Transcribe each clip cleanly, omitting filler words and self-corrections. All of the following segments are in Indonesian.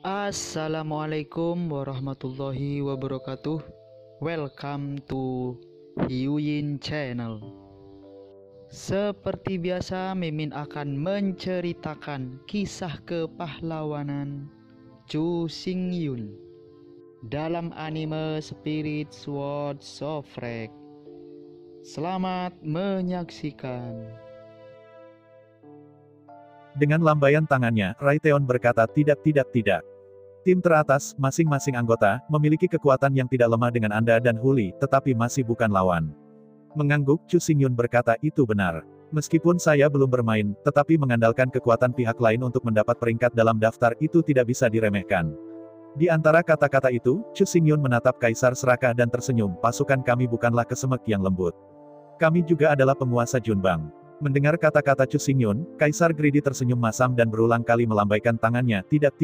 Assalamualaikum warahmatullahi wabarakatuh. Welcome to Hyuyin Channel. Seperti biasa, Mimin akan menceritakan kisah kepahlawanan Chu Xingyun dalam anime Spirit Sword Sofrek. Selamat menyaksikan. Dengan lambaian tangannya, Raiteon berkata tidak. Tim teratas, masing-masing anggota, memiliki kekuatan yang tidak lemah dengan Anda dan Huli, tetapi masih bukan lawan. Mengangguk, Chu Xingyun berkata itu benar. Meskipun saya belum bermain, tetapi mengandalkan kekuatan pihak lain untuk mendapat peringkat dalam daftar itu tidak bisa diremehkan. Di antara kata-kata itu, Chu Xingyun menatap Kaisar serakah dan tersenyum, pasukan kami bukanlah kesemek yang lembut. Kami juga adalah penguasa Junbang. Mendengar kata-kata Chu Xingyun, Kaisar Greedy tersenyum masam dan berulang kali melambaikan tangannya, tidak.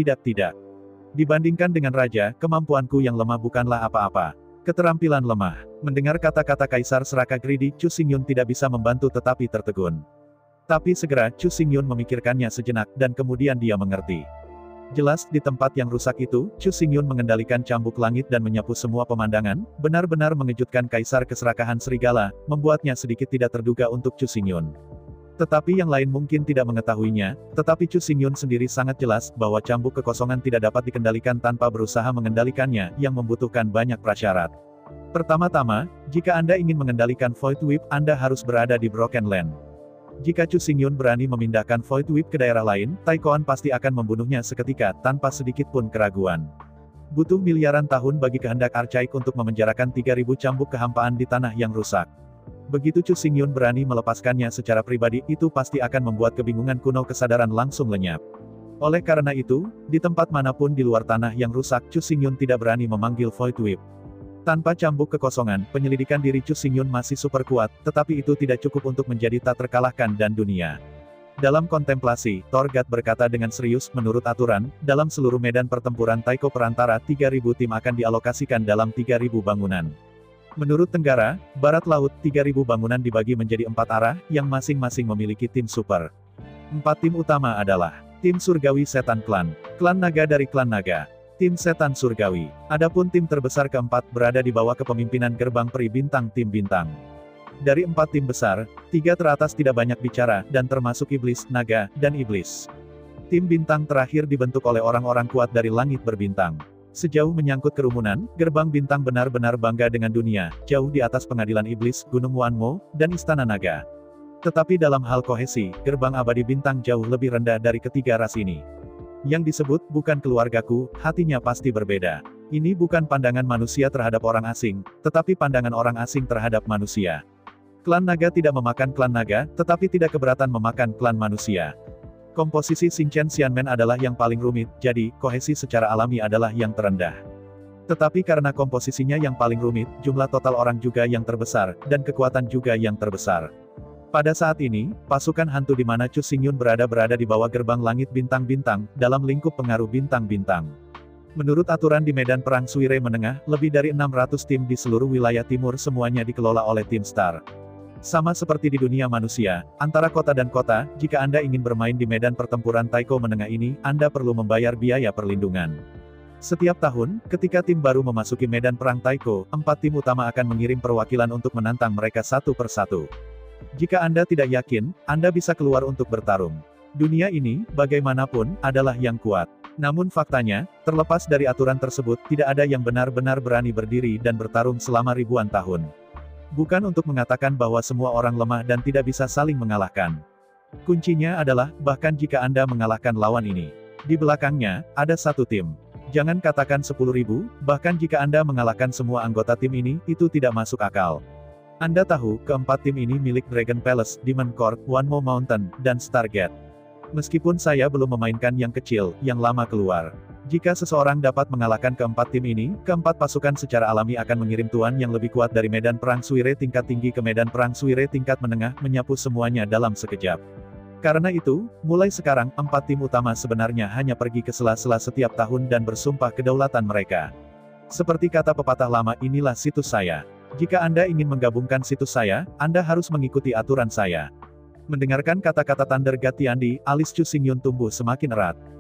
Dibandingkan dengan raja, kemampuanku yang lemah bukanlah apa-apa. Keterampilan lemah. Mendengar kata-kata Kaisar serakah Greedy, Chu Xingyun tidak bisa membantu tetapi tertegun. Tapi segera, Chu Xingyun memikirkannya sejenak, dan kemudian dia mengerti. Jelas, di tempat yang rusak itu, Chu Xingyun mengendalikan cambuk langit dan menyapu semua pemandangan, benar-benar mengejutkan Kaisar keserakahan serigala, membuatnya sedikit tidak terduga untuk Chu Xingyun. Tetapi yang lain mungkin tidak mengetahuinya, tetapi Chu Xingyun sendiri sangat jelas bahwa cambuk kekosongan tidak dapat dikendalikan tanpa berusaha mengendalikannya, yang membutuhkan banyak prasyarat. Pertama-tama, jika Anda ingin mengendalikan Void Whip, Anda harus berada di Broken Land. Jika Chu Xingyun berani memindahkan Void Whip ke daerah lain, Tai Koan pasti akan membunuhnya seketika, tanpa sedikit pun keraguan. Butuh miliaran tahun bagi kehendak Archaik untuk memenjarakan 3000 cambuk kehampaan di tanah yang rusak. Begitu Chu Xingyun berani melepaskannya secara pribadi, itu pasti akan membuat kebingungan kuno kesadaran langsung lenyap. Oleh karena itu, di tempat manapun di luar tanah yang rusak, Chu Xingyun tidak berani memanggil Void Whip. Tanpa cambuk kekosongan, penyelidikan diri Chu Xingyun masih super kuat, tetapi itu tidak cukup untuk menjadi tak terkalahkan dan dunia. Dalam kontemplasi, Torgat berkata dengan serius, menurut aturan, dalam seluruh medan pertempuran Taiko perantara 3000 tim akan dialokasikan dalam 3000 bangunan. Menurut Tenggara, Barat Laut, 3000 bangunan dibagi menjadi 4 arah, yang masing-masing memiliki tim super. 4 tim utama adalah tim Surgawi Setan Klan, Klan Naga dari Klan Naga, tim Setan Surgawi. Adapun tim terbesar keempat berada di bawah kepemimpinan Gerbang Peri Bintang Tim Bintang. Dari 4 tim besar, 3 teratas tidak banyak bicara, dan termasuk Iblis, Naga, dan Iblis. Tim Bintang terakhir dibentuk oleh orang-orang kuat dari langit berbintang. Sejauh menyangkut kerumunan, Gerbang Bintang benar-benar bangga dengan dunia, jauh di atas pengadilan iblis, Gunung Wanmo, dan Istana Naga. Tetapi dalam hal kohesi, Gerbang Abadi Bintang jauh lebih rendah dari ketiga ras ini. Yang disebut, bukan keluargaku, hatinya pasti berbeda. Ini bukan pandangan manusia terhadap orang asing, tetapi pandangan orang asing terhadap manusia. Klan Naga tidak memakan klan Naga, tetapi tidak keberatan memakan klan manusia. Komposisi Xingchen Xianmen adalah yang paling rumit, jadi, kohesi secara alami adalah yang terendah. Tetapi karena komposisinya yang paling rumit, jumlah total orang juga yang terbesar, dan kekuatan juga yang terbesar. Pada saat ini, pasukan hantu di mana Chu Xingyun berada di bawah gerbang langit bintang-bintang, dalam lingkup pengaruh bintang-bintang. Menurut aturan di medan perang Suire Menengah, lebih dari 600 tim di seluruh wilayah timur semuanya dikelola oleh tim Star. Sama seperti di dunia manusia, antara kota dan kota, jika Anda ingin bermain di medan pertempuran Taiko menengah ini, Anda perlu membayar biaya perlindungan. Setiap tahun, ketika tim baru memasuki medan perang Taiko, 4 tim utama akan mengirim perwakilan untuk menantang mereka satu persatu. Jika Anda tidak yakin, Anda bisa keluar untuk bertarung. Dunia ini, bagaimanapun, adalah yang kuat. Namun faktanya, terlepas dari aturan tersebut, tidak ada yang benar-benar berani berdiri dan bertarung selama ribuan tahun. Bukan untuk mengatakan bahwa semua orang lemah dan tidak bisa saling mengalahkan. Kuncinya adalah, bahkan jika Anda mengalahkan lawan ini, di belakangnya, ada satu tim. Jangan katakan 10.000, bahkan jika Anda mengalahkan semua anggota tim ini, itu tidak masuk akal. Anda tahu, keempat tim ini milik Dragon Palace, Demon Court, Wanmo Mountain, dan Stargate. Meskipun saya belum memainkan yang kecil, yang lama keluar. Jika seseorang dapat mengalahkan keempat tim ini, keempat pasukan secara alami akan mengirim tuan yang lebih kuat dari medan perang Suire tingkat tinggi ke medan perang Suire tingkat menengah, menyapu semuanya dalam sekejap. Karena itu, mulai sekarang, 4 tim utama sebenarnya hanya pergi ke sela-sela setiap tahun dan bersumpah kedaulatan mereka. Seperti kata pepatah lama, inilah situs saya. Jika Anda ingin menggabungkan situs saya, Anda harus mengikuti aturan saya. Mendengarkan kata-kata Thunder God Tiandi, alis Chu Xingyun tumbuh semakin erat.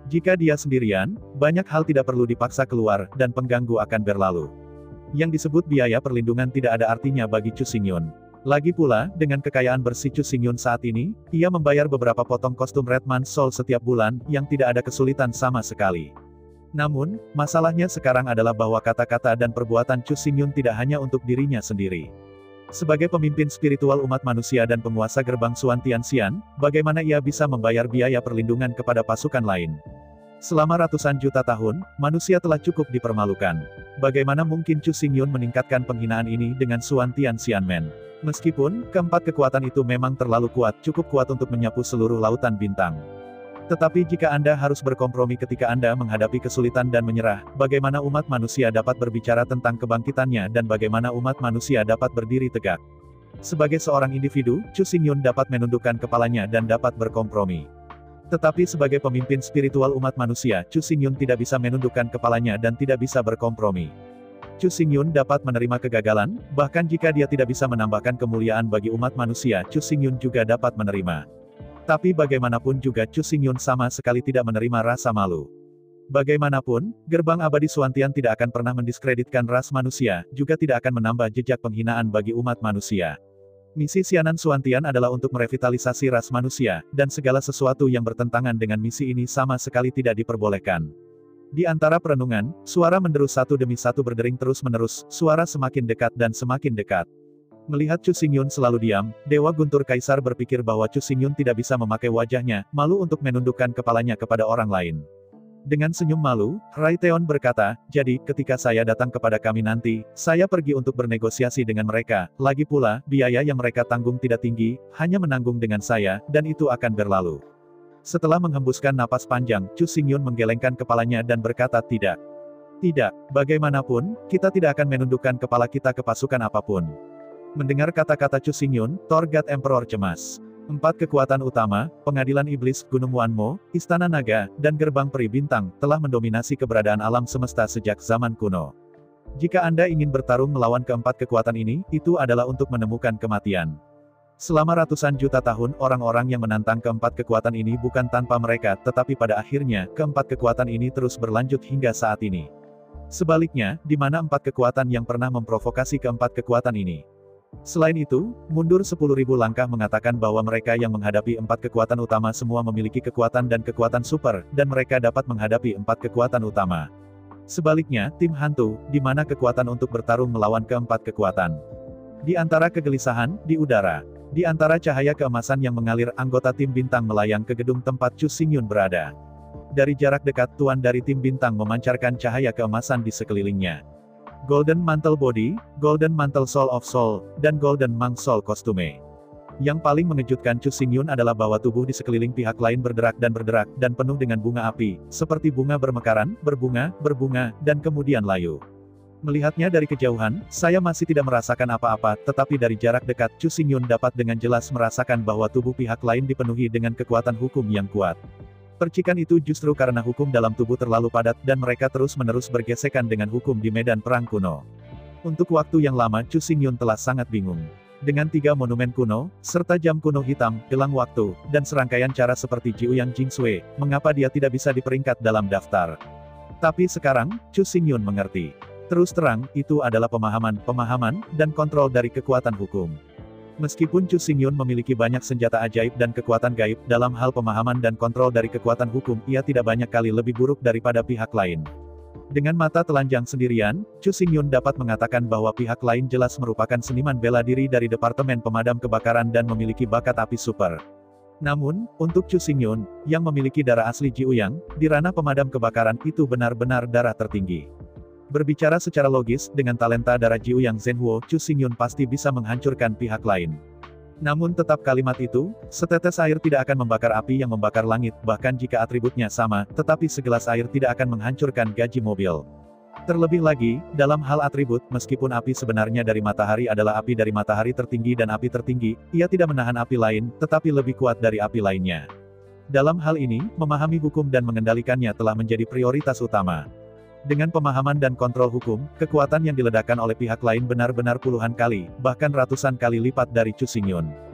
Jika dia sendirian, banyak hal tidak perlu dipaksa keluar, dan pengganggu akan berlalu. Yang disebut biaya perlindungan tidak ada artinya bagi Chu Xingyun. Lagi pula, dengan kekayaan bersih Chu Xingyun saat ini, ia membayar beberapa potong kostum Redman Soul setiap bulan, yang tidak ada kesulitan sama sekali. Namun, masalahnya sekarang adalah bahwa kata-kata dan perbuatan Chu Xingyun tidak hanya untuk dirinya sendiri. Sebagai pemimpin spiritual umat manusia dan penguasa gerbang Xuan Tianxian, bagaimana ia bisa membayar biaya perlindungan kepada pasukan lain? Selama ratusan juta tahun, manusia telah cukup dipermalukan. Bagaimana mungkin Chu Xingyun meningkatkan penghinaan ini dengan Xuan Tianxian Man? Meskipun, keempat kekuatan itu memang terlalu kuat, cukup kuat untuk menyapu seluruh lautan bintang. Tetapi jika Anda harus berkompromi ketika Anda menghadapi kesulitan dan menyerah, bagaimana umat manusia dapat berbicara tentang kebangkitannya dan bagaimana umat manusia dapat berdiri tegak? Sebagai seorang individu, Chu Xingyun dapat menundukkan kepalanya dan dapat berkompromi. Tetapi sebagai pemimpin spiritual umat manusia, Chu Xingyun tidak bisa menundukkan kepalanya dan tidak bisa berkompromi. Chu Xingyun dapat menerima kegagalan, bahkan jika dia tidak bisa menambahkan kemuliaan bagi umat manusia, Chu Xingyun juga dapat menerima. Tapi bagaimanapun juga Chu Xingyun sama sekali tidak menerima rasa malu. Bagaimanapun, gerbang abadi Xuantian tidak akan pernah mendiskreditkan ras manusia, juga tidak akan menambah jejak penghinaan bagi umat manusia. Misi Xianan Xuantian adalah untuk merevitalisasi ras manusia, dan segala sesuatu yang bertentangan dengan misi ini sama sekali tidak diperbolehkan. Di antara perenungan, suara menderu satu demi satu berdering terus-menerus, suara semakin dekat dan semakin dekat. Melihat Chu Xingyun selalu diam, Dewa Guntur Kaisar berpikir bahwa Chu Xingyun tidak bisa memakai wajahnya, malu untuk menundukkan kepalanya kepada orang lain. Dengan senyum malu, Raiteon berkata, jadi, ketika saya datang kepada kami nanti, saya pergi untuk bernegosiasi dengan mereka, lagi pula, biaya yang mereka tanggung tidak tinggi, hanya menanggung dengan saya, dan itu akan berlalu. Setelah menghembuskan napas panjang, Chu Xingyun menggelengkan kepalanya dan berkata tidak. Tidak, bagaimanapun, kita tidak akan menundukkan kepala kita ke pasukan apapun. Mendengar kata-kata Chu Xingyun, God Emperor cemas. 4 kekuatan utama, Pengadilan Iblis, Gunung Wanmo, Istana Naga, dan Gerbang Peri Bintang, telah mendominasi keberadaan alam semesta sejak zaman kuno. Jika Anda ingin bertarung melawan keempat kekuatan ini, itu adalah untuk menemukan kematian. Selama ratusan juta tahun, orang-orang yang menantang keempat kekuatan ini bukan tanpa mereka, tetapi pada akhirnya, keempat kekuatan ini terus berlanjut hingga saat ini. Sebaliknya, di mana 4 kekuatan yang pernah memprovokasi keempat kekuatan ini? Selain itu, mundur 10.000 langkah mengatakan bahwa mereka yang menghadapi 4 kekuatan utama semua memiliki kekuatan dan kekuatan super, dan mereka dapat menghadapi 4 kekuatan utama. Sebaliknya, tim hantu, di mana kekuatan untuk bertarung melawan keempat kekuatan. Di antara kegelisahan, di udara. Di antara cahaya keemasan yang mengalir, anggota tim bintang melayang ke gedung tempat Chu Xingyun berada. Dari jarak dekat, tuan dari tim bintang memancarkan cahaya keemasan di sekelilingnya. Golden Mantle Body, Golden Mantle Soul of Soul, dan Golden Monk Soul Costume. Yang paling mengejutkan Chu Xingyun adalah bahwa tubuh di sekeliling pihak lain berderak, dan penuh dengan bunga api, seperti bunga bermekaran, berbunga, dan kemudian layu. Melihatnya dari kejauhan, saya masih tidak merasakan apa-apa, tetapi dari jarak dekat, Chu Xingyun dapat dengan jelas merasakan bahwa tubuh pihak lain dipenuhi dengan kekuatan hukum yang kuat. Percikan itu justru karena hukum dalam tubuh terlalu padat, dan mereka terus-menerus bergesekan dengan hukum di medan perang kuno. Untuk waktu yang lama Chu Xingyun telah sangat bingung. Dengan 3 monumen kuno, serta jam kuno hitam, gelang waktu, dan serangkaian cara seperti Jiuyang Jingsui, mengapa dia tidak bisa diperingkat dalam daftar. Tapi sekarang, Chu Xingyun mengerti. Terus terang, itu adalah pemahaman, dan kontrol dari kekuatan hukum. Meskipun Chu Xingyun memiliki banyak senjata ajaib dan kekuatan gaib, dalam hal pemahaman dan kontrol dari kekuatan hukum, ia tidak banyak kali lebih buruk daripada pihak lain. Dengan mata telanjang sendirian, Chu Xingyun dapat mengatakan bahwa pihak lain jelas merupakan seniman bela diri dari Departemen Pemadam Kebakaran dan memiliki bakat api super. Namun, untuk Chu Xingyun, yang memiliki darah asli Jiuyang, di ranah pemadam kebakaran itu benar-benar darah tertinggi. Berbicara secara logis, dengan talenta darah Jiuyang Zhenhuo, Chu Xingyun pasti bisa menghancurkan pihak lain. Namun tetap kalimat itu, setetes air tidak akan membakar api yang membakar langit, bahkan jika atributnya sama, tetapi segelas air tidak akan menghancurkan gaji mobil. Terlebih lagi, dalam hal atribut, meskipun api sebenarnya dari matahari adalah api dari matahari tertinggi dan api tertinggi, ia tidak menahan api lain, tetapi lebih kuat dari api lainnya. Dalam hal ini, memahami hukum dan mengendalikannya telah menjadi prioritas utama. Dengan pemahaman dan kontrol hukum, kekuatan yang diledakkan oleh pihak lain benar-benar puluhan kali, bahkan ratusan kali lipat dari Chu Xingyun.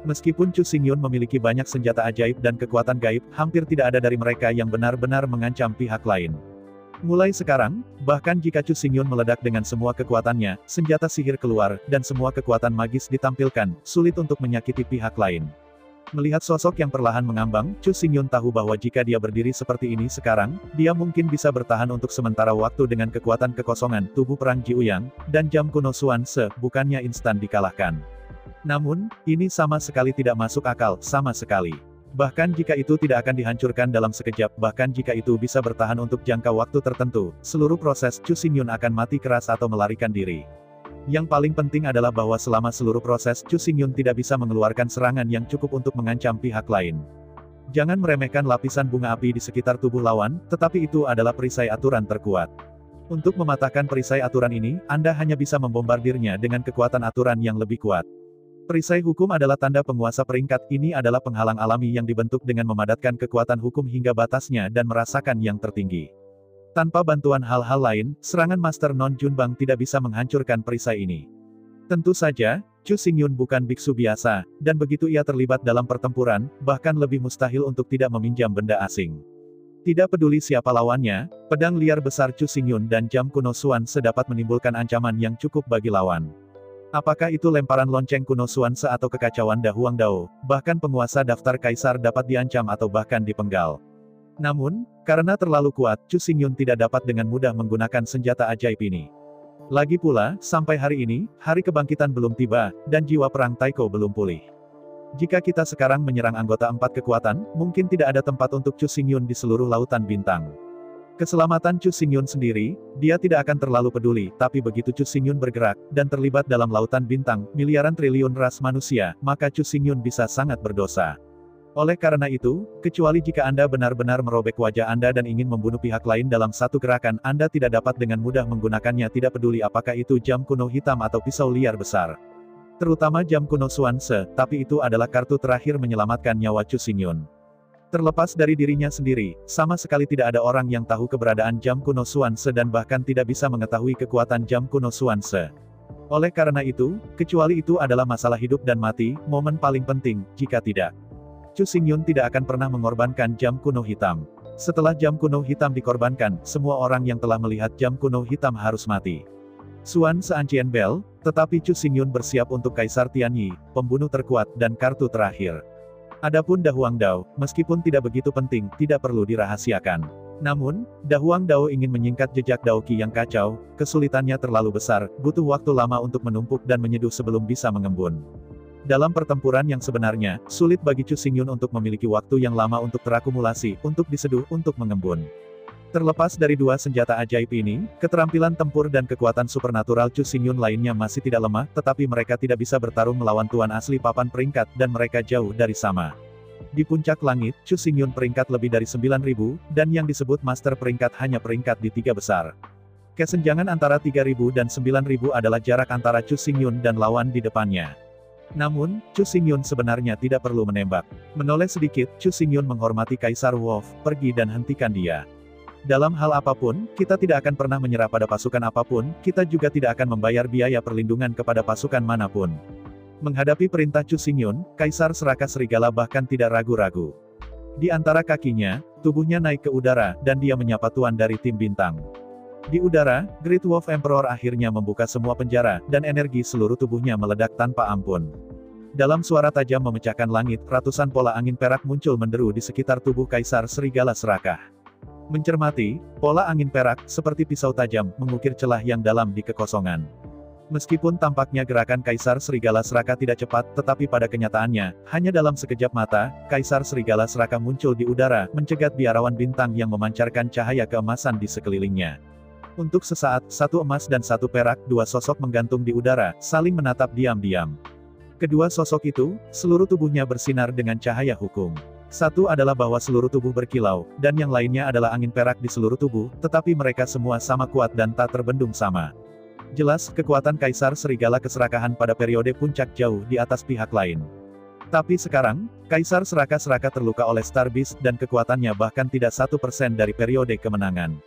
Meskipun Chu Xingyun memiliki banyak senjata ajaib dan kekuatan gaib, hampir tidak ada dari mereka yang benar-benar mengancam pihak lain. Mulai sekarang, bahkan jika Chu Xingyun meledak dengan semua kekuatannya, senjata sihir keluar, dan semua kekuatan magis ditampilkan, sulit untuk menyakiti pihak lain. Melihat sosok yang perlahan mengambang, Chu Xingyun tahu bahwa jika dia berdiri seperti ini sekarang, dia mungkin bisa bertahan untuk sementara waktu dengan kekuatan kekosongan tubuh perang Jiuyang, dan jam kuno Xuan Se, bukannya instan dikalahkan. Namun, ini sama sekali tidak masuk akal, sama sekali. Bahkan jika itu tidak akan dihancurkan dalam sekejap, bahkan jika itu bisa bertahan untuk jangka waktu tertentu, seluruh proses Chu Xingyun akan mati keras atau melarikan diri. Yang paling penting adalah bahwa selama seluruh proses Chu Xingyun tidak bisa mengeluarkan serangan yang cukup untuk mengancam pihak lain. Jangan meremehkan lapisan bunga api di sekitar tubuh lawan, tetapi itu adalah perisai aturan terkuat. Untuk mematahkan perisai aturan ini, Anda hanya bisa membombardirnya dengan kekuatan aturan yang lebih kuat. Perisai hukum adalah tanda penguasa peringkat, ini adalah penghalang alami yang dibentuk dengan memadatkan kekuatan hukum hingga batasnya dan merasakan yang tertinggi. Tanpa bantuan hal-hal lain, serangan Master Non Junbang tidak bisa menghancurkan perisai ini. Tentu saja, Chu Xingyun bukan biksu biasa, dan begitu ia terlibat dalam pertempuran, bahkan lebih mustahil untuk tidak meminjam benda asing. Tidak peduli siapa lawannya, pedang liar besar Chu Xingyun dan jam kuno Xuan Se dapat menimbulkan ancaman yang cukup bagi lawan. Apakah itu lemparan lonceng kuno Xuan Se atau kekacauan Da Huang Dao, bahkan penguasa daftar kaisar dapat diancam atau bahkan dipenggal. Namun, karena terlalu kuat, Chu Xingyun tidak dapat dengan mudah menggunakan senjata ajaib ini. Lagi pula, sampai hari ini, hari kebangkitan belum tiba, dan jiwa perang Taiko belum pulih. Jika kita sekarang menyerang anggota 4 kekuatan, mungkin tidak ada tempat untuk Chu Xingyun di seluruh lautan bintang. Keselamatan Chu Xingyun sendiri, dia tidak akan terlalu peduli, tapi begitu Chu Xingyun bergerak, dan terlibat dalam lautan bintang, miliaran triliun ras manusia, maka Chu Xingyun bisa sangat berdosa. Oleh karena itu, kecuali jika Anda benar-benar merobek wajah Anda dan ingin membunuh pihak lain dalam satu gerakan, Anda tidak dapat dengan mudah menggunakannya, tidak peduli apakah itu jam kuno hitam atau pisau liar besar. Terutama jam kuno Xuan Se, tapi itu adalah kartu terakhir menyelamatkan nyawa Chu Xingyun. Terlepas dari dirinya sendiri, sama sekali tidak ada orang yang tahu keberadaan jam kuno Xuan Se dan bahkan tidak bisa mengetahui kekuatan jam kuno Xuan Se. Oleh karena itu, kecuali itu adalah masalah hidup dan mati, momen paling penting, jika tidak, Chu Xingyun tidak akan pernah mengorbankan jam kuno hitam. Setelah jam kuno hitam dikorbankan, semua orang yang telah melihat jam kuno hitam harus mati. Xuan Se Ancien Bell, tetapi Chu Xingyun bersiap untuk Kaisar Tianyi, pembunuh terkuat, dan kartu terakhir. Adapun Da Huang Dao, meskipun tidak begitu penting, tidak perlu dirahasiakan. Namun, Da Huang Dao ingin menyingkat jejak Daoqi yang kacau, kesulitannya terlalu besar, butuh waktu lama untuk menumpuk dan menyeduh sebelum bisa mengembun. Dalam pertempuran yang sebenarnya, sulit bagi Chu Xingyun untuk memiliki waktu yang lama untuk terakumulasi, untuk diseduh, untuk mengembun. Terlepas dari dua senjata ajaib ini, keterampilan tempur dan kekuatan supernatural Chu Xingyun lainnya masih tidak lemah, tetapi mereka tidak bisa bertarung melawan tuan asli papan peringkat, dan mereka jauh dari sama. Di puncak langit, Chu Xingyun peringkat lebih dari 9.000, dan yang disebut master peringkat hanya peringkat di 3 besar. Kesenjangan antara 3.000 dan 9.000 adalah jarak antara Chu Xingyun dan lawan di depannya. Namun, Chu Xingyun sebenarnya tidak perlu menembak. Menoleh sedikit, Chu Xingyun menghormati Kaisar Wolf, pergi dan hentikan dia. Dalam hal apapun, kita tidak akan pernah menyerah pada pasukan apapun, kita juga tidak akan membayar biaya perlindungan kepada pasukan manapun. Menghadapi perintah Chu Xingyun, Kaisar Seraka Serigala bahkan tidak ragu-ragu. Di antara kakinya, tubuhnya naik ke udara, dan dia menyapa tuan dari tim bintang. Di udara, Great Wolf Emperor akhirnya membuka semua penjara, dan energi seluruh tubuhnya meledak tanpa ampun. Dalam suara tajam memecahkan langit, ratusan pola angin perak muncul menderu di sekitar tubuh Kaisar Serigala Serakah. Mencermati, pola angin perak, seperti pisau tajam, mengukir celah yang dalam di kekosongan. Meskipun tampaknya gerakan Kaisar Serigala Serakah tidak cepat, tetapi pada kenyataannya, hanya dalam sekejap mata, Kaisar Serigala Serakah muncul di udara, mencegat biarawan bintang yang memancarkan cahaya keemasan di sekelilingnya. Untuk sesaat, satu emas dan satu perak, dua sosok menggantung di udara, saling menatap diam-diam. Kedua sosok itu, seluruh tubuhnya bersinar dengan cahaya hukum. Satu adalah bahwa seluruh tubuh berkilau, dan yang lainnya adalah angin perak di seluruh tubuh, tetapi mereka semua sama kuat dan tak terbendung sama. Jelas, kekuatan Kaisar Serigala Keserakahan pada periode puncak jauh di atas pihak lain. Tapi sekarang, Kaisar Seraka terluka oleh Star Beast dan kekuatannya bahkan tidak 1% dari periode kemenangan.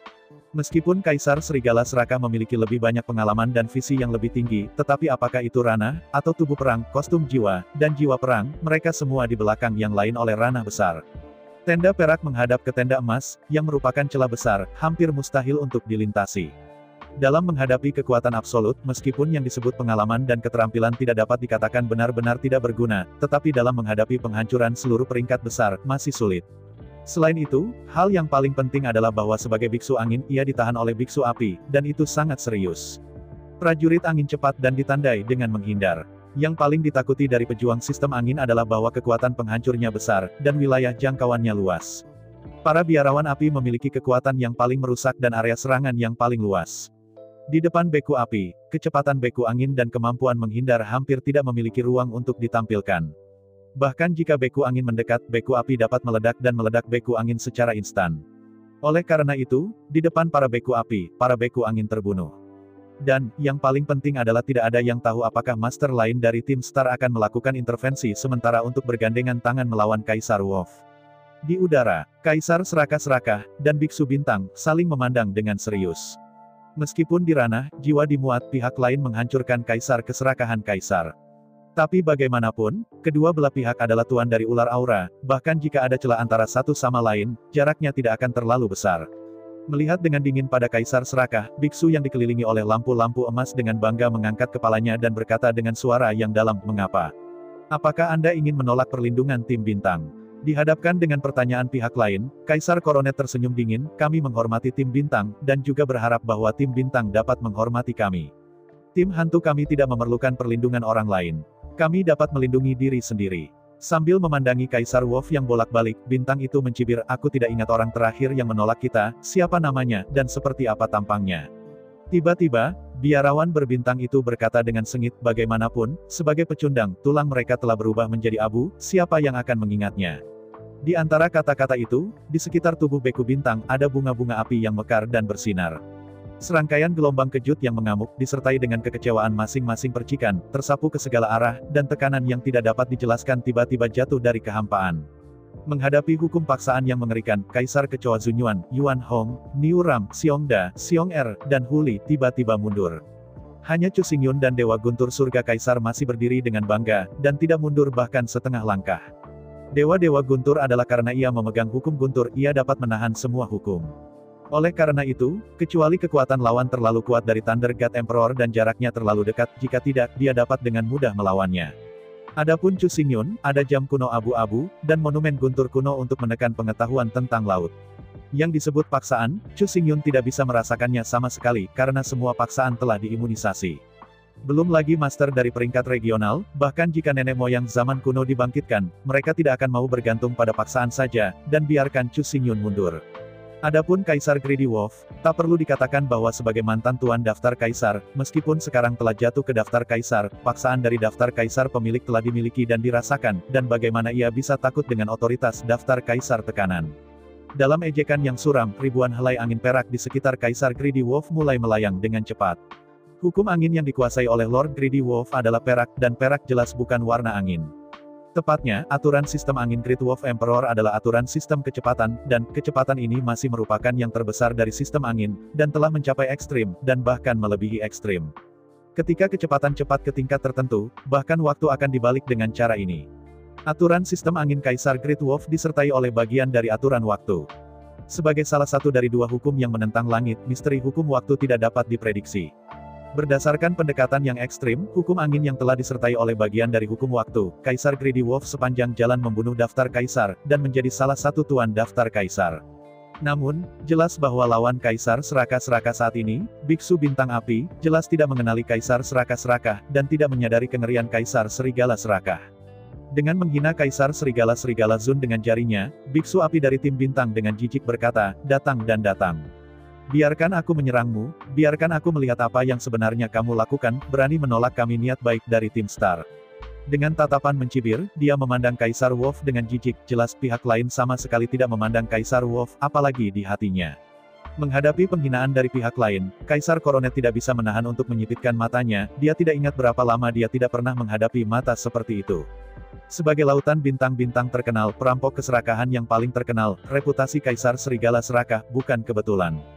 Meskipun Kaisar Serigala Serakah memiliki lebih banyak pengalaman dan visi yang lebih tinggi, tetapi apakah itu ranah, atau tubuh perang, kostum jiwa, dan jiwa perang, mereka semua di belakang yang lain oleh ranah besar. Tenda perak menghadap ke tenda emas, yang merupakan celah besar, hampir mustahil untuk dilintasi. Dalam menghadapi kekuatan absolut, meskipun yang disebut pengalaman dan keterampilan tidak dapat dikatakan benar-benar tidak berguna, tetapi dalam menghadapi penghancuran seluruh peringkat besar, masih sulit. Selain itu, hal yang paling penting adalah bahwa sebagai biksu angin, ia ditahan oleh biksu api, dan itu sangat serius. Prajurit angin cepat dan ditandai dengan menghindar. Yang paling ditakuti dari pejuang sistem angin adalah bahwa kekuatan penghancurnya besar, dan wilayah jangkauannya luas. Para biarawan api memiliki kekuatan yang paling merusak dan area serangan yang paling luas. Di depan beku api, kecepatan beku angin dan kemampuan menghindar hampir tidak memiliki ruang untuk ditampilkan. Bahkan jika beku angin mendekat, beku api dapat meledak dan meledak beku angin secara instan. Oleh karena itu, di depan para beku api, para beku angin terbunuh. Dan, yang paling penting adalah tidak ada yang tahu apakah master lain dari tim Star akan melakukan intervensi sementara untuk bergandengan tangan melawan Kaisar Wolf. Di udara, Kaisar Serakah-Serakah, dan Biksu Bintang, saling memandang dengan serius. Meskipun di ranah, jiwa dimuat, pihak lain menghancurkan Kaisar keserakahan Kaisar. Tapi bagaimanapun, kedua belah pihak adalah tuan dari ular aura, bahkan jika ada celah antara satu sama lain, jaraknya tidak akan terlalu besar. Melihat dengan dingin pada Kaisar Serakah, biksu yang dikelilingi oleh lampu-lampu emas dengan bangga mengangkat kepalanya dan berkata dengan suara yang dalam, "Mengapa? Apakah Anda ingin menolak perlindungan tim bintang?" Dihadapkan dengan pertanyaan pihak lain, Kaisar Koronet tersenyum dingin, "Kami menghormati tim bintang, dan juga berharap bahwa tim bintang dapat menghormati kami. Tim hantu kami tidak memerlukan perlindungan orang lain. Kami dapat melindungi diri sendiri." Sambil memandangi Kaisar Wolf yang bolak-balik, bintang itu mencibir, "Aku tidak ingat orang terakhir yang menolak kita, siapa namanya, dan seperti apa tampangnya." Tiba-tiba, biarawan berbintang itu berkata dengan sengit, "Bagaimanapun, sebagai pecundang, tulang mereka telah berubah menjadi abu, siapa yang akan mengingatnya?" Di antara kata-kata itu, di sekitar tubuh beku bintang, ada bunga-bunga api yang mekar dan bersinar. Serangkaian gelombang kejut yang mengamuk, disertai dengan kekecewaan masing-masing percikan, tersapu ke segala arah, dan tekanan yang tidak dapat dijelaskan tiba-tiba jatuh dari kehampaan. Menghadapi hukum paksaan yang mengerikan, Kaisar Kecoa Zunyuan, Yuan Hong, Niu Ram, Xiongda, Xiong Er, dan Huli tiba-tiba mundur. Hanya Chu Xingyun dan Dewa Guntur Surga Kaisar masih berdiri dengan bangga, dan tidak mundur bahkan setengah langkah. Dewa-dewa Guntur adalah karena ia memegang hukum Guntur, ia dapat menahan semua hukum. Oleh karena itu, kecuali kekuatan lawan terlalu kuat dari Thunder God Emperor dan jaraknya terlalu dekat, jika tidak, dia dapat dengan mudah melawannya. Adapun Chu Xingyun, ada jam kuno abu-abu, dan monumen Guntur kuno untuk menekan pengetahuan tentang laut. Yang disebut paksaan, Chu Xingyun tidak bisa merasakannya sama sekali, karena semua paksaan telah diimunisasi. Belum lagi master dari peringkat regional, bahkan jika nenek moyang zaman kuno dibangkitkan, mereka tidak akan mau bergantung pada paksaan saja, dan biarkan Chu Xingyun mundur. Adapun Kaisar Greedy Wolf, tak perlu dikatakan bahwa sebagai mantan tuan daftar kaisar, meskipun sekarang telah jatuh ke daftar kaisar, paksaan dari daftar kaisar pemilik telah dimiliki dan dirasakan, dan bagaimana ia bisa takut dengan otoritas daftar kaisar tekanan. Dalam ejekan yang suram, ribuan helai angin perak di sekitar Kaisar Greedy Wolf mulai melayang dengan cepat. Hukum angin yang dikuasai oleh Lord Greedy Wolf adalah perak, dan perak jelas bukan warna angin. Tepatnya, aturan sistem angin Great Wolf Emperor adalah aturan sistem kecepatan, dan kecepatan ini masih merupakan yang terbesar dari sistem angin, dan telah mencapai ekstrim, dan bahkan melebihi ekstrim. Ketika kecepatan cepat ke tingkat tertentu, bahkan waktu akan dibalik dengan cara ini. Aturan sistem angin Kaisar Great Wolf disertai oleh bagian dari aturan waktu. Sebagai salah satu dari dua hukum yang menentang langit, misteri hukum waktu tidak dapat diprediksi. Berdasarkan pendekatan yang ekstrim, hukum angin yang telah disertai oleh bagian dari hukum waktu, Kaisar Greedy Wolf sepanjang jalan membunuh daftar kaisar, dan menjadi salah satu tuan daftar kaisar. Namun, jelas bahwa lawan Kaisar Serakah-Serakah saat ini, Biksu Bintang Api, jelas tidak mengenali Kaisar Serakah-Serakah, dan tidak menyadari kengerian Kaisar Serigala Serakah. Dengan menghina Kaisar Serigala-Serigala Zun dengan jarinya, Biksu Api dari tim bintang dengan jijik berkata, "Datang dan datang. Biarkan aku menyerangmu, biarkan aku melihat apa yang sebenarnya kamu lakukan, berani menolak kami niat baik dari tim Star." Dengan tatapan mencibir, dia memandang Kaisar Wolf dengan jijik, jelas pihak lain sama sekali tidak memandang Kaisar Wolf, apalagi di hatinya. Menghadapi penghinaan dari pihak lain, Kaisar Koronet tidak bisa menahan untuk menyipitkan matanya, dia tidak ingat berapa lama dia tidak pernah menghadapi mata seperti itu. Sebagai lautan bintang-bintang terkenal, perampok keserakahan yang paling terkenal, reputasi Kaisar Serigala Serakah, bukan kebetulan.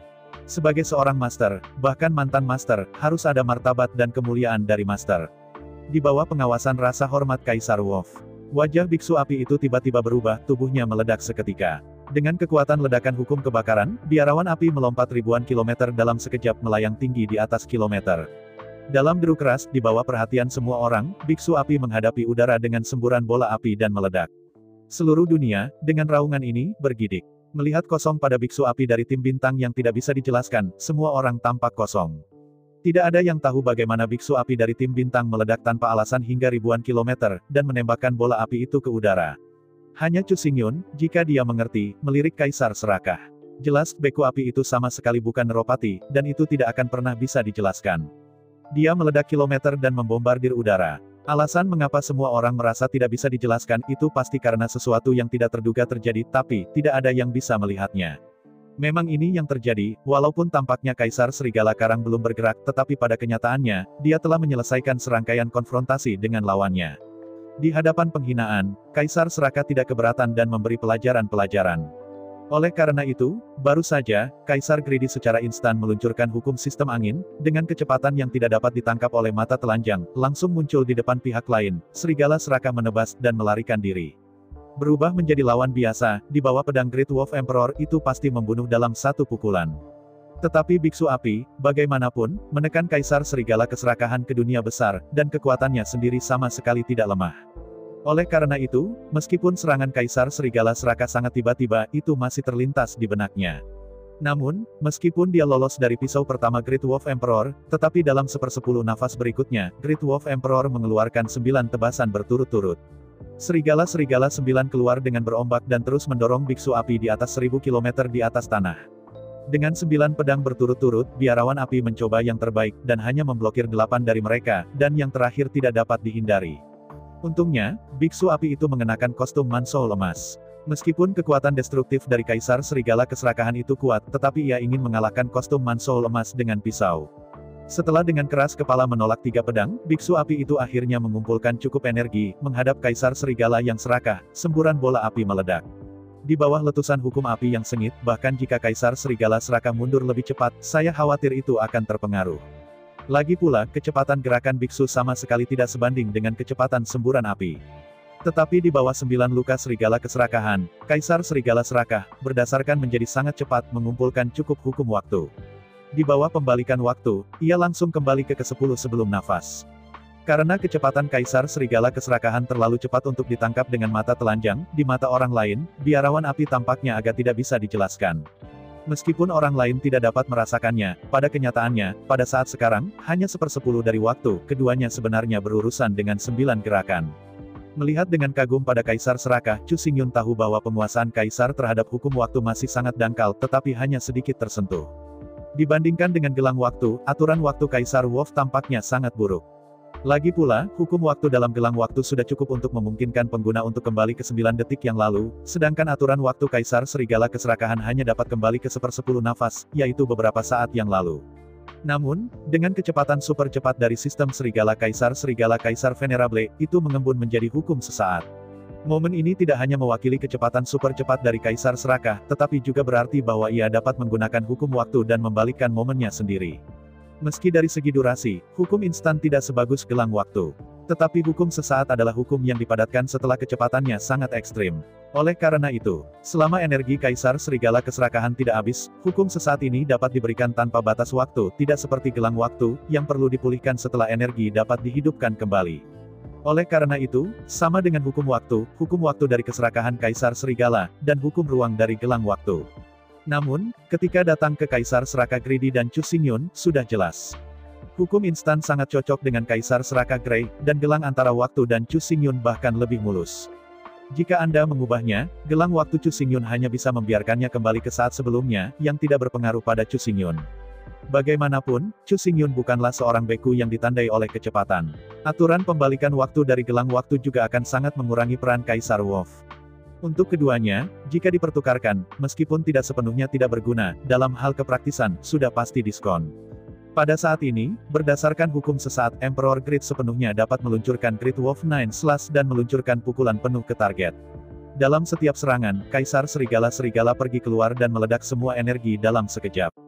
Sebagai seorang master, bahkan mantan master, harus ada martabat dan kemuliaan dari master. Di bawah pengawasan rasa hormat Kaisar Wolf, wajah biksu api itu tiba-tiba berubah, tubuhnya meledak seketika. Dengan kekuatan ledakan hukum kebakaran, biarawan api melompat ribuan kilometer dalam sekejap melayang tinggi di atas kilometer. Dalam deru keras, di bawah perhatian semua orang, biksu api menghadapi udara dengan semburan bola api dan meledak. Seluruh dunia, dengan raungan ini, bergidik. Melihat kosong pada biksu api dari tim bintang yang tidak bisa dijelaskan, semua orang tampak kosong. Tidak ada yang tahu bagaimana biksu api dari tim bintang meledak tanpa alasan hingga ribuan kilometer, dan menembakkan bola api itu ke udara. Hanya Chu Xingyun, jika dia mengerti, melirik Kaisar Serakah. Jelas, beku api itu sama sekali bukan Neropati, dan itu tidak akan pernah bisa dijelaskan. Dia meledak kilometer dan membombardir udara. Alasan mengapa semua orang merasa tidak bisa dijelaskan itu pasti karena sesuatu yang tidak terduga terjadi, tapi tidak ada yang bisa melihatnya. Memang ini yang terjadi, walaupun tampaknya Kaisar Serigala Karang belum bergerak, tetapi pada kenyataannya, dia telah menyelesaikan serangkaian konfrontasi dengan lawannya. Di hadapan penghinaan, Kaisar Serakah tidak keberatan dan memberi pelajaran-pelajaran. Oleh karena itu, baru saja, Kaisar Greedy secara instan meluncurkan hukum sistem angin, dengan kecepatan yang tidak dapat ditangkap oleh mata telanjang, langsung muncul di depan pihak lain, Serigala Serakah menebas dan melarikan diri. Berubah menjadi lawan biasa, di bawah pedang Great Wolf Emperor itu pasti membunuh dalam satu pukulan. Tetapi biksu api, bagaimanapun, menekan Kaisar Serigala Keserakahan ke dunia besar, dan kekuatannya sendiri sama sekali tidak lemah. Oleh karena itu, meskipun serangan Kaisar Serigala Serakah sangat tiba-tiba, itu masih terlintas di benaknya. Namun, meskipun dia lolos dari pisau pertama Great Wolf Emperor, tetapi dalam 1/10 nafas berikutnya, Great Wolf Emperor mengeluarkan 9 tebasan berturut-turut. Serigala-serigala 9 keluar dengan berombak dan terus mendorong biksu api di atas 1000 km di atas tanah. Dengan 9 pedang berturut-turut, biarawan api mencoba yang terbaik, dan hanya memblokir 8 dari mereka, dan yang terakhir tidak dapat dihindari. Untungnya, biksu api itu mengenakan kostum Manso emas. Meskipun kekuatan destruktif dari Kaisar Serigala Keserakahan itu kuat, tetapi ia ingin mengalahkan kostum Manso emas dengan pisau. Setelah dengan keras kepala menolak 3 pedang, biksu api itu akhirnya mengumpulkan cukup energi, menghadap Kaisar Serigala yang serakah, semburan bola api meledak. Di bawah letusan hukum api yang sengit, bahkan jika Kaisar Serigala Serakah mundur lebih cepat, saya khawatir itu akan terpengaruh. Lagi pula, kecepatan gerakan biksu sama sekali tidak sebanding dengan kecepatan semburan api. Tetapi di bawah 9 luka Serigala Keserakahan, Kaisar Serigala Serakah, berdasarkan menjadi sangat cepat mengumpulkan cukup hukum waktu. Di bawah pembalikan waktu, ia langsung kembali ke ke-10 sebelum nafas. Karena kecepatan Kaisar Serigala Keserakahan terlalu cepat untuk ditangkap dengan mata telanjang, di mata orang lain, biarawan api tampaknya agak tidak bisa dijelaskan. Meskipun orang lain tidak dapat merasakannya, pada kenyataannya, pada saat sekarang, hanya 1/10 dari waktu, keduanya sebenarnya berurusan dengan 9 gerakan. Melihat dengan kagum pada Kaisar Serakah, Chu Xingyun tahu bahwa penguasaan Kaisar terhadap hukum waktu masih sangat dangkal, tetapi hanya sedikit tersentuh. Dibandingkan dengan gelang waktu, aturan waktu Kaisar Wolf tampaknya sangat buruk. Lagi pula, hukum waktu dalam gelang waktu sudah cukup untuk memungkinkan pengguna untuk kembali ke 9 detik yang lalu, sedangkan aturan waktu Kaisar Serigala Keserakahan hanya dapat kembali ke 1/10 nafas, yaitu beberapa saat yang lalu. Namun, dengan kecepatan super cepat dari sistem Serigala Kaisar Venerable, itu mengembun menjadi hukum sesaat. Momen ini tidak hanya mewakili kecepatan super cepat dari Kaisar Serakah, tetapi juga berarti bahwa ia dapat menggunakan hukum waktu dan membalikkan momennya sendiri. Meski dari segi durasi, hukum instan tidak sebagus gelang waktu. Tetapi hukum sesaat adalah hukum yang dipadatkan setelah kecepatannya sangat ekstrim. Oleh karena itu, selama energi Kaisar Serigala Keserakahan tidak habis, hukum sesaat ini dapat diberikan tanpa batas waktu, tidak seperti gelang waktu, yang perlu dipulihkan setelah energi dapat dihidupkan kembali. Oleh karena itu, sama dengan hukum waktu dari keserakahan Kaisar Serigala, dan hukum ruang dari gelang waktu. Namun, ketika datang ke Kaisar Serakah Greedy dan Chu Xingyun, sudah jelas. Hukum instan sangat cocok dengan Kaisar Serakah Grey, dan gelang antara waktu dan Chu Xingyun bahkan lebih mulus. Jika Anda mengubahnya, gelang waktu Chu Xingyun hanya bisa membiarkannya kembali ke saat sebelumnya, yang tidak berpengaruh pada Chu Xingyun. Bagaimanapun, Chu Xingyun bukanlah seorang beku yang ditandai oleh kecepatan. Aturan pembalikan waktu dari gelang waktu juga akan sangat mengurangi peran Kaisar Wolf. Untuk keduanya, jika dipertukarkan, meskipun tidak sepenuhnya tidak berguna, dalam hal kepraktisan, sudah pasti diskon. Pada saat ini, berdasarkan hukum sesaat, Emperor Greed sepenuhnya dapat meluncurkan Great Wolf 9 Slash dan meluncurkan pukulan penuh ke target. Dalam setiap serangan, Kaisar Serigala pergi keluar dan meledak semua energi dalam sekejap.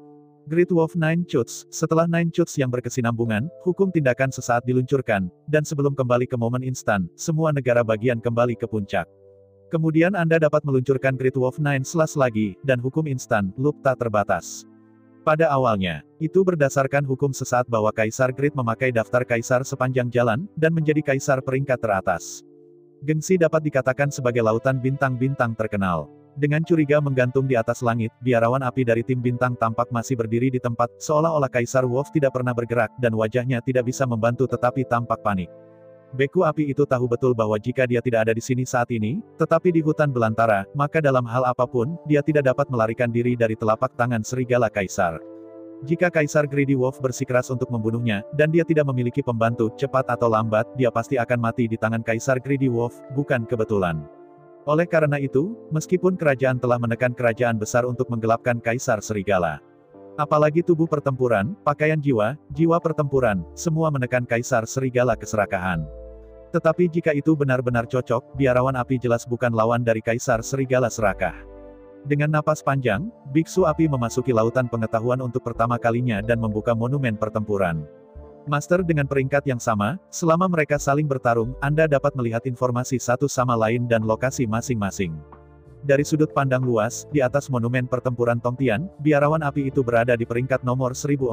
Great Wolf Nine Chutes. Setelah Nine Chutes yang berkesinambungan, hukum tindakan sesaat diluncurkan, dan sebelum kembali ke momen instan, semua negara bagian kembali ke puncak. Kemudian Anda dapat meluncurkan Great Wolf Nine Slash lagi, dan hukum instan, loop tak terbatas. Pada awalnya, itu berdasarkan hukum sesaat bahwa Kaisar Great memakai daftar Kaisar sepanjang jalan, dan menjadi Kaisar peringkat teratas. Gengsi dapat dikatakan sebagai lautan bintang-bintang terkenal. Dengan curiga menggantung di atas langit, biarawan api dari tim bintang tampak masih berdiri di tempat, seolah-olah Kaisar Wolf tidak pernah bergerak, dan wajahnya tidak bisa membantu tetapi tampak panik. Beku api itu tahu betul bahwa jika dia tidak ada di sini saat ini, tetapi di hutan belantara, maka dalam hal apapun, dia tidak dapat melarikan diri dari telapak tangan serigala Kaisar. Jika Kaisar Greedy Wolf bersikeras untuk membunuhnya, dan dia tidak memiliki pembantu, cepat atau lambat, dia pasti akan mati di tangan Kaisar Greedy Wolf, bukan kebetulan. Oleh karena itu, meskipun kerajaan telah menekan kerajaan besar untuk menggelapkan Kaisar Serigala. Apalagi tubuh pertempuran, pakaian jiwa, jiwa pertempuran, semua menekan Kaisar Serigala keserakahan. Tetapi jika itu benar-benar cocok, biarawan api jelas bukan lawan dari Kaisar Serigala serakah. Dengan napas panjang, Biksu Api memasuki lautan pengetahuan untuk pertama kalinya dan membuka monumen pertempuran. Master dengan peringkat yang sama, selama mereka saling bertarung, Anda dapat melihat informasi satu sama lain dan lokasi masing-masing. Dari sudut pandang luas, di atas monumen pertempuran Tongtian, biarawan api itu berada di peringkat nomor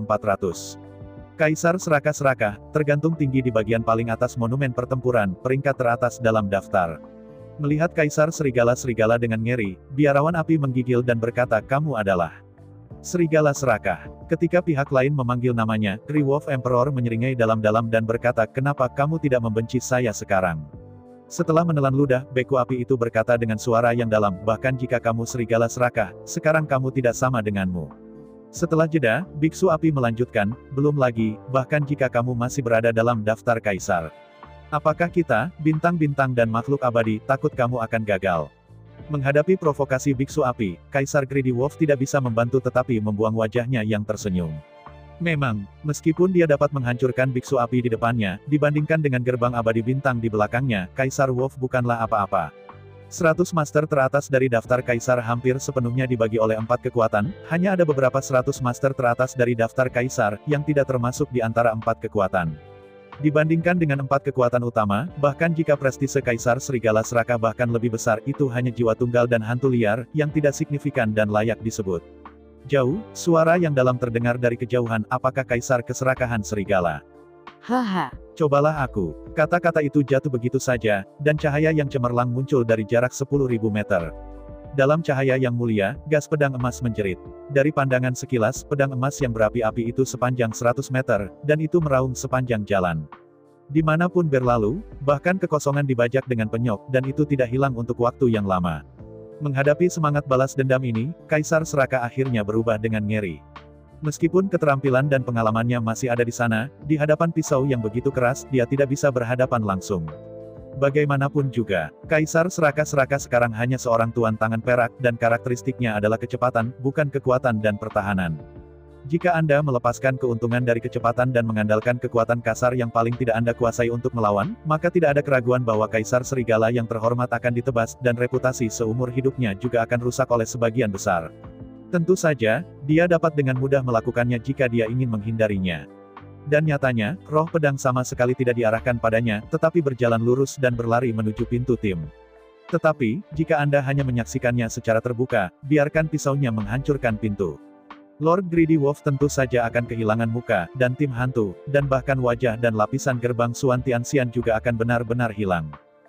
1400. Kaisar Serakah-Serakah, tergantung tinggi di bagian paling atas monumen pertempuran, peringkat teratas dalam daftar. Melihat Kaisar Serigala-Serigala dengan ngeri, biarawan api menggigil dan berkata, "Kamu adalah Serigala Serakah." Ketika pihak lain memanggil namanya, Grey Wolf Emperor menyeringai dalam-dalam dan berkata, "Kenapa kamu tidak membenci saya sekarang?" Setelah menelan ludah, beku api itu berkata dengan suara yang dalam, "Bahkan jika kamu Serigala Serakah, sekarang kamu tidak sama denganmu." Setelah jeda, Biksu Api melanjutkan, "Belum lagi, bahkan jika kamu masih berada dalam daftar Kaisar. Apakah kita, bintang-bintang dan makhluk abadi, takut kamu akan gagal?" Menghadapi provokasi Biksu Api, Kaisar Greedy Wolf tidak bisa membantu tetapi membuang wajahnya yang tersenyum. Memang, meskipun dia dapat menghancurkan Biksu Api di depannya, dibandingkan dengan gerbang abadi bintang di belakangnya, Kaisar Wolf bukanlah apa-apa. 100 master teratas dari daftar Kaisar hampir sepenuhnya dibagi oleh 4 kekuatan, hanya ada beberapa 100 master teratas dari daftar Kaisar, yang tidak termasuk di antara 4 kekuatan. Dibandingkan dengan 4 kekuatan utama, bahkan jika prestise Kaisar Serigala Serakah bahkan lebih besar, itu hanya jiwa tunggal dan hantu liar, yang tidak signifikan dan layak disebut. Jauh, suara yang dalam terdengar dari kejauhan, "Apakah Kaisar Keserakahan Serigala?" Haha. "Cobalah aku." Kata-kata itu jatuh begitu saja, dan cahaya yang cemerlang muncul dari jarak 10.000 meter. Dalam cahaya yang mulia, gas pedang emas menjerit. Dari pandangan sekilas, pedang emas yang berapi-api itu sepanjang 100 meter, dan itu meraung sepanjang jalan. Dimanapun berlalu, bahkan kekosongan dibajak dengan penyok, dan itu tidak hilang untuk waktu yang lama. Menghadapi semangat balas dendam ini, Kaisar Serakah akhirnya berubah dengan ngeri. Meskipun keterampilan dan pengalamannya masih ada di sana, di hadapan pisau yang begitu keras, dia tidak bisa berhadapan langsung. Bagaimanapun juga, Kaisar Serakah-Serakah sekarang hanya seorang tuan tangan perak, dan karakteristiknya adalah kecepatan, bukan kekuatan dan pertahanan. Jika Anda melepaskan keuntungan dari kecepatan dan mengandalkan kekuatan kasar yang paling tidak Anda kuasai untuk melawan, maka tidak ada keraguan bahwa Kaisar Serigala yang terhormat akan ditebas, dan reputasi seumur hidupnya juga akan rusak oleh sebagian besar. Tentu saja, dia dapat dengan mudah melakukannya jika dia ingin menghindarinya. Dan nyatanya, roh pedang sama sekali tidak diarahkan padanya, tetapi berjalan lurus dan berlari menuju pintu tim. Tetapi, jika Anda hanya menyaksikannya secara terbuka, biarkan pisaunya menghancurkan pintu. Lord Greedy Wolf tentu saja akan kehilangan muka, dan tim hantu, dan bahkan wajah dan lapisan gerbang Suan Tianxian juga akan benar-benar hilang.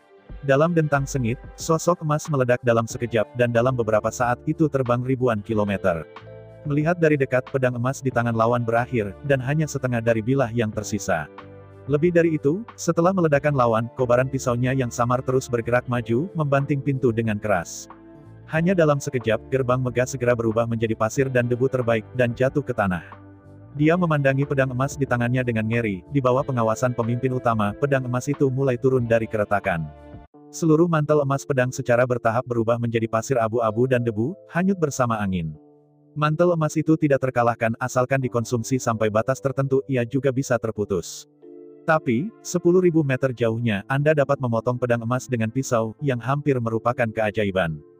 Dalam dentang sengit, sosok emas meledak dalam sekejap, dan dalam beberapa saat itu terbang ribuan kilometer. Melihat dari dekat, pedang emas di tangan lawan berakhir, dan hanya setengah dari bilah yang tersisa. Lebih dari itu, setelah meledakan lawan, kobaran pisaunya yang samar terus bergerak maju, membanting pintu dengan keras. Hanya dalam sekejap, gerbang megah segera berubah menjadi pasir dan debu terbaik, dan jatuh ke tanah. Dia memandangi pedang emas di tangannya dengan ngeri, di bawah pengawasan pemimpin utama, pedang emas itu mulai turun dari keretakan. Seluruh mantel emas pedang secara bertahap berubah menjadi pasir abu-abu dan debu, hanyut bersama angin. Mantel emas itu tidak terkalahkan, asalkan dikonsumsi sampai batas tertentu, ia juga bisa terputus. Tapi, 10.000 meter jauhnya, Anda dapat memotong pedang emas dengan pisau, yang hampir merupakan keajaiban.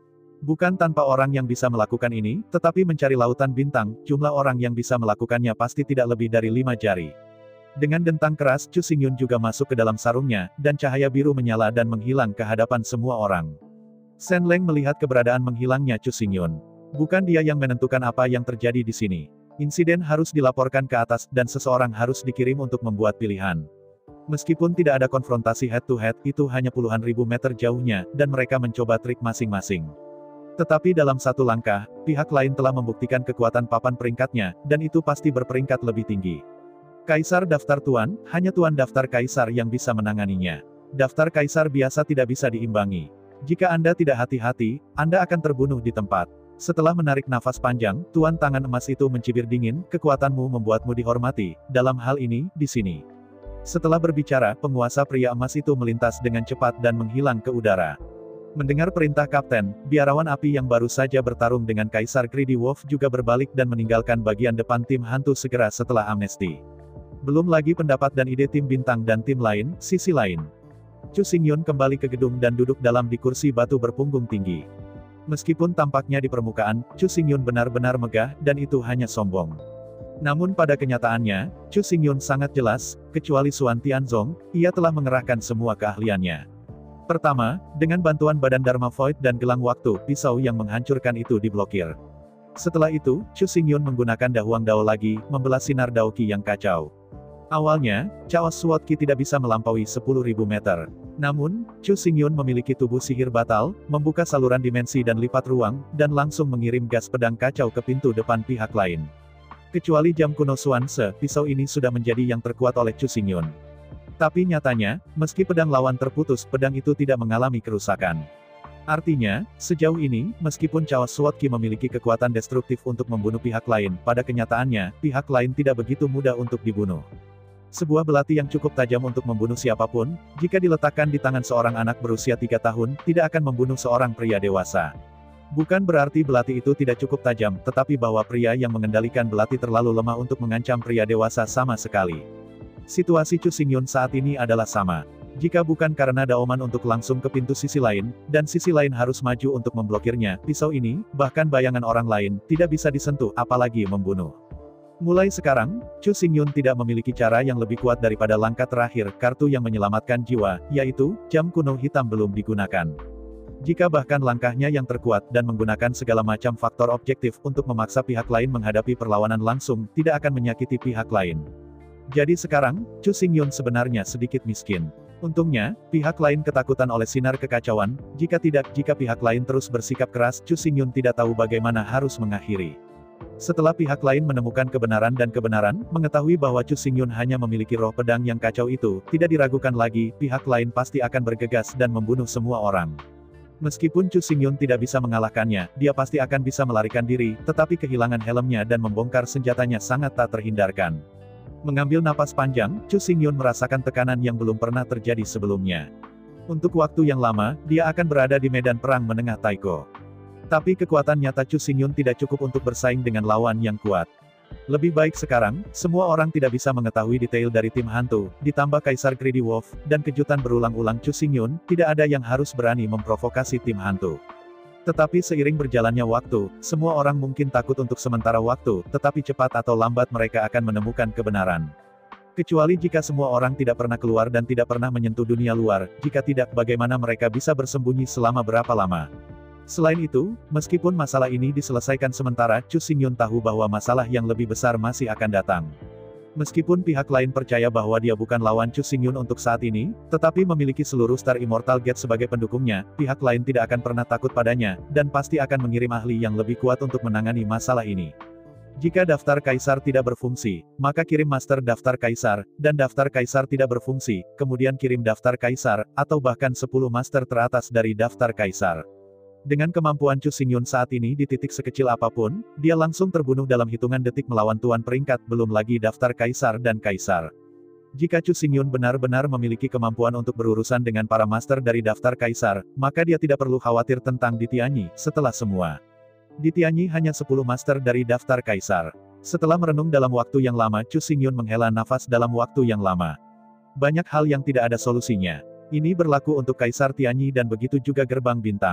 Bukan tanpa orang yang bisa melakukan ini, tetapi mencari lautan bintang, jumlah orang yang bisa melakukannya pasti tidak lebih dari 5 jari. Dengan dentang keras, Chu Xingyun juga masuk ke dalam sarungnya, dan cahaya biru menyala dan menghilang ke hadapan semua orang. Shen Leng melihat keberadaan menghilangnya Chu Xingyun. Bukan dia yang menentukan apa yang terjadi di sini. Insiden harus dilaporkan ke atas, dan seseorang harus dikirim untuk membuat pilihan. Meskipun tidak ada konfrontasi head-to-head, itu hanya puluhan ribu meter jauhnya, dan mereka mencoba trik masing-masing. Tetapi dalam satu langkah, pihak lain telah membuktikan kekuatan papan peringkatnya, dan itu pasti berperingkat lebih tinggi. Kaisar Daftar Tuan, hanya Tuan Daftar Kaisar yang bisa menanganinya. Daftar Kaisar biasa tidak bisa diimbangi. Jika Anda tidak hati-hati, Anda akan terbunuh di tempat. Setelah menarik nafas panjang, Tuan Tangan Emas itu mencibir dingin, kekuatanmu membuatmu dihormati, dalam hal ini, di sini. Setelah berbicara, penguasa pria emas itu melintas dengan cepat dan menghilang ke udara. Mendengar perintah kapten, biarawan api yang baru saja bertarung dengan Kaisar Greedy Wolf juga berbalik dan meninggalkan bagian depan tim hantu segera setelah amnesti. Belum lagi pendapat dan ide tim bintang dan tim lain, sisi lain. Chu Xingyun kembali ke gedung dan duduk dalam di kursi batu berpunggung tinggi. Meskipun tampaknya di permukaan, Chu Xingyun benar-benar megah, dan itu hanya sombong. Namun pada kenyataannya, Chu Xingyun sangat jelas, kecuali Xuan Tianzong, ia telah mengerahkan semua keahliannya. Pertama, dengan bantuan badan Dharma Void dan gelang waktu, pisau yang menghancurkan itu diblokir. Setelah itu, Chu Xingyun menggunakan Dahuang Dao lagi, membelah sinar Dao Qi yang kacau. Awalnya, Chaos Sword Qi tidak bisa melampaui 10.000 meter. Namun, Chu Xingyun memiliki tubuh sihir batal, membuka saluran dimensi dan lipat ruang, dan langsung mengirim gas pedang kacau ke pintu depan pihak lain. Kecuali jam kuno Xuan Se, pisau ini sudah menjadi yang terkuat oleh Chu Xingyun. Tapi nyatanya, meski pedang lawan terputus, pedang itu tidak mengalami kerusakan. Artinya, sejauh ini, meskipun Chaos Sword Qi memiliki kekuatan destruktif untuk membunuh pihak lain, pada kenyataannya, pihak lain tidak begitu mudah untuk dibunuh. Sebuah belati yang cukup tajam untuk membunuh siapapun, jika diletakkan di tangan seorang anak berusia 3 tahun, tidak akan membunuh seorang pria dewasa. Bukan berarti belati itu tidak cukup tajam, tetapi bahwa pria yang mengendalikan belati terlalu lemah untuk mengancam pria dewasa sama sekali. Situasi Chu Xingyun saat ini adalah sama. Jika bukan karena Daoman untuk langsung ke pintu sisi lain, dan sisi lain harus maju untuk memblokirnya, pisau ini, bahkan bayangan orang lain, tidak bisa disentuh, apalagi membunuh. Mulai sekarang, Chu Xingyun tidak memiliki cara yang lebih kuat daripada langkah terakhir, kartu yang menyelamatkan jiwa, yaitu, jam kuno hitam belum digunakan. Jika bahkan langkahnya yang terkuat, dan menggunakan segala macam faktor objektif untuk memaksa pihak lain menghadapi perlawanan langsung, tidak akan menyakiti pihak lain. Jadi sekarang, Chu Xingyun sebenarnya sedikit miskin. Untungnya, pihak lain ketakutan oleh sinar kekacauan, jika pihak lain terus bersikap keras, Chu Xingyun tidak tahu bagaimana harus mengakhiri. Setelah pihak lain menemukan kebenaran dan mengetahui bahwa Chu Xingyun hanya memiliki roh pedang yang kacau itu, tidak diragukan lagi, pihak lain pasti akan bergegas dan membunuh semua orang. Meskipun Chu Xingyun tidak bisa mengalahkannya, dia pasti akan bisa melarikan diri, tetapi kehilangan helmnya dan membongkar senjatanya sangat tak terhindarkan. Mengambil napas panjang, Chu Xingyun merasakan tekanan yang belum pernah terjadi sebelumnya. Untuk waktu yang lama, dia akan berada di medan perang menengah Taiko. Tapi kekuatan nyata Chu Xingyun tidak cukup untuk bersaing dengan lawan yang kuat. Lebih baik sekarang, semua orang tidak bisa mengetahui detail dari tim hantu, ditambah Kaisar Greedy Wolf, dan kejutan berulang-ulang Chu Xingyun, tidak ada yang harus berani memprovokasi tim hantu. Tetapi seiring berjalannya waktu, semua orang mungkin takut untuk sementara waktu, tetapi cepat atau lambat mereka akan menemukan kebenaran. Kecuali jika semua orang tidak pernah keluar dan tidak pernah menyentuh dunia luar, jika tidak, bagaimana mereka bisa bersembunyi selama berapa lama? Selain itu, meskipun masalah ini diselesaikan sementara, Chu Xingyun tahu bahwa masalah yang lebih besar masih akan datang. Meskipun pihak lain percaya bahwa dia bukan lawan Chu Xingyun untuk saat ini, tetapi memiliki seluruh Star Immortal Gate sebagai pendukungnya, pihak lain tidak akan pernah takut padanya, dan pasti akan mengirim ahli yang lebih kuat untuk menangani masalah ini. Jika daftar Kaisar tidak berfungsi, maka kirim Master Daftar Kaisar, dan daftar Kaisar tidak berfungsi, kemudian kirim daftar Kaisar, atau bahkan 10 Master teratas dari daftar Kaisar. Dengan kemampuan Chu Xingyun saat ini di titik sekecil apapun, dia langsung terbunuh dalam hitungan detik melawan tuan peringkat, belum lagi daftar Kaisar dan Kaisar. Jika Chu Xingyun benar-benar memiliki kemampuan untuk berurusan dengan para master dari daftar Kaisar, maka dia tidak perlu khawatir tentang Di Tianyi. Setelah semua, Di Tianyi hanya 10 master dari daftar Kaisar. Setelah merenung dalam waktu yang lama, Chu Xingyun menghela nafas dalam waktu yang lama. Banyak hal yang tidak ada solusinya. Ini berlaku untuk Kaisar Tianyi dan begitu juga Gerbang Bintang.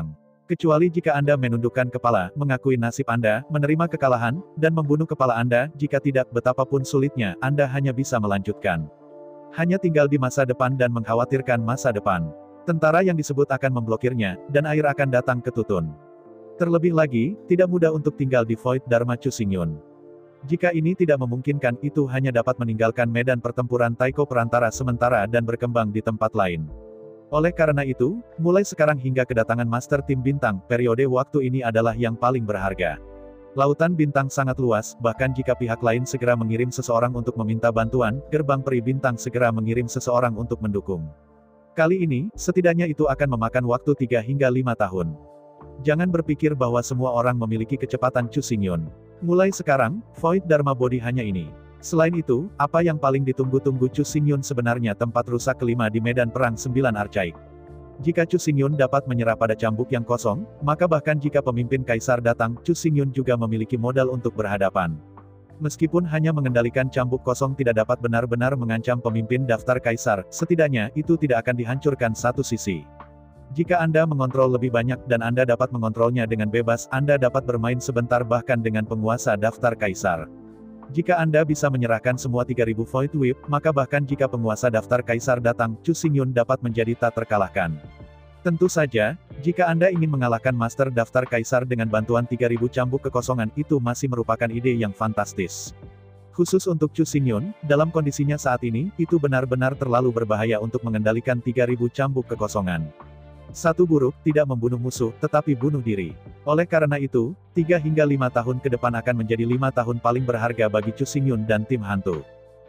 Kecuali jika Anda menundukkan kepala, mengakui nasib Anda, menerima kekalahan, dan membunuh kepala Anda, jika tidak, betapapun sulitnya, Anda hanya bisa melanjutkan. Hanya tinggal di masa depan dan mengkhawatirkan masa depan. Tentara yang disebut akan memblokirnya, dan air akan datang ke Tutun. Terlebih lagi, tidak mudah untuk tinggal di Void Dharma Chu Xingyun. Jika ini tidak memungkinkan, itu hanya dapat meninggalkan medan pertempuran Taiko perantara sementara dan berkembang di tempat lain. Oleh karena itu, mulai sekarang hingga kedatangan Master Tim Bintang, periode waktu ini adalah yang paling berharga. Lautan bintang sangat luas, bahkan jika pihak lain segera mengirim seseorang untuk meminta bantuan, gerbang peri bintang segera mengirim seseorang untuk mendukung. Kali ini, setidaknya itu akan memakan waktu 3 hingga 5 tahun. Jangan berpikir bahwa semua orang memiliki kecepatan Chu Xingyun. Mulai sekarang, Void Dharma Body hanya ini. Selain itu, apa yang paling ditunggu-tunggu Chu Xingyun sebenarnya tempat rusak kelima di medan perang 9 Archaik. Jika Chu Xingyun dapat menyerah pada cambuk yang kosong, maka bahkan jika pemimpin kaisar datang, Chu Xingyun juga memiliki modal untuk berhadapan. Meskipun hanya mengendalikan cambuk kosong tidak dapat benar-benar mengancam pemimpin daftar kaisar, setidaknya itu tidak akan dihancurkan satu sisi. Jika Anda mengontrol lebih banyak dan Anda dapat mengontrolnya dengan bebas, Anda dapat bermain sebentar bahkan dengan penguasa daftar kaisar. Jika Anda bisa menyerahkan semua 3000 Void Whip, maka bahkan jika penguasa daftar kaisar datang, Chu Xingyun dapat menjadi tak terkalahkan. Tentu saja, jika Anda ingin mengalahkan Master Daftar Kaisar dengan bantuan 3000 cambuk kekosongan, itu masih merupakan ide yang fantastis. Khusus untuk Chu Xingyun, dalam kondisinya saat ini, itu benar-benar terlalu berbahaya untuk mengendalikan 3000 cambuk kekosongan. Satu buruk, tidak membunuh musuh, tetapi bunuh diri. Oleh karena itu, 3 hingga 5 tahun ke depan akan menjadi 5 tahun paling berharga bagi Chu Xingyun dan tim hantu.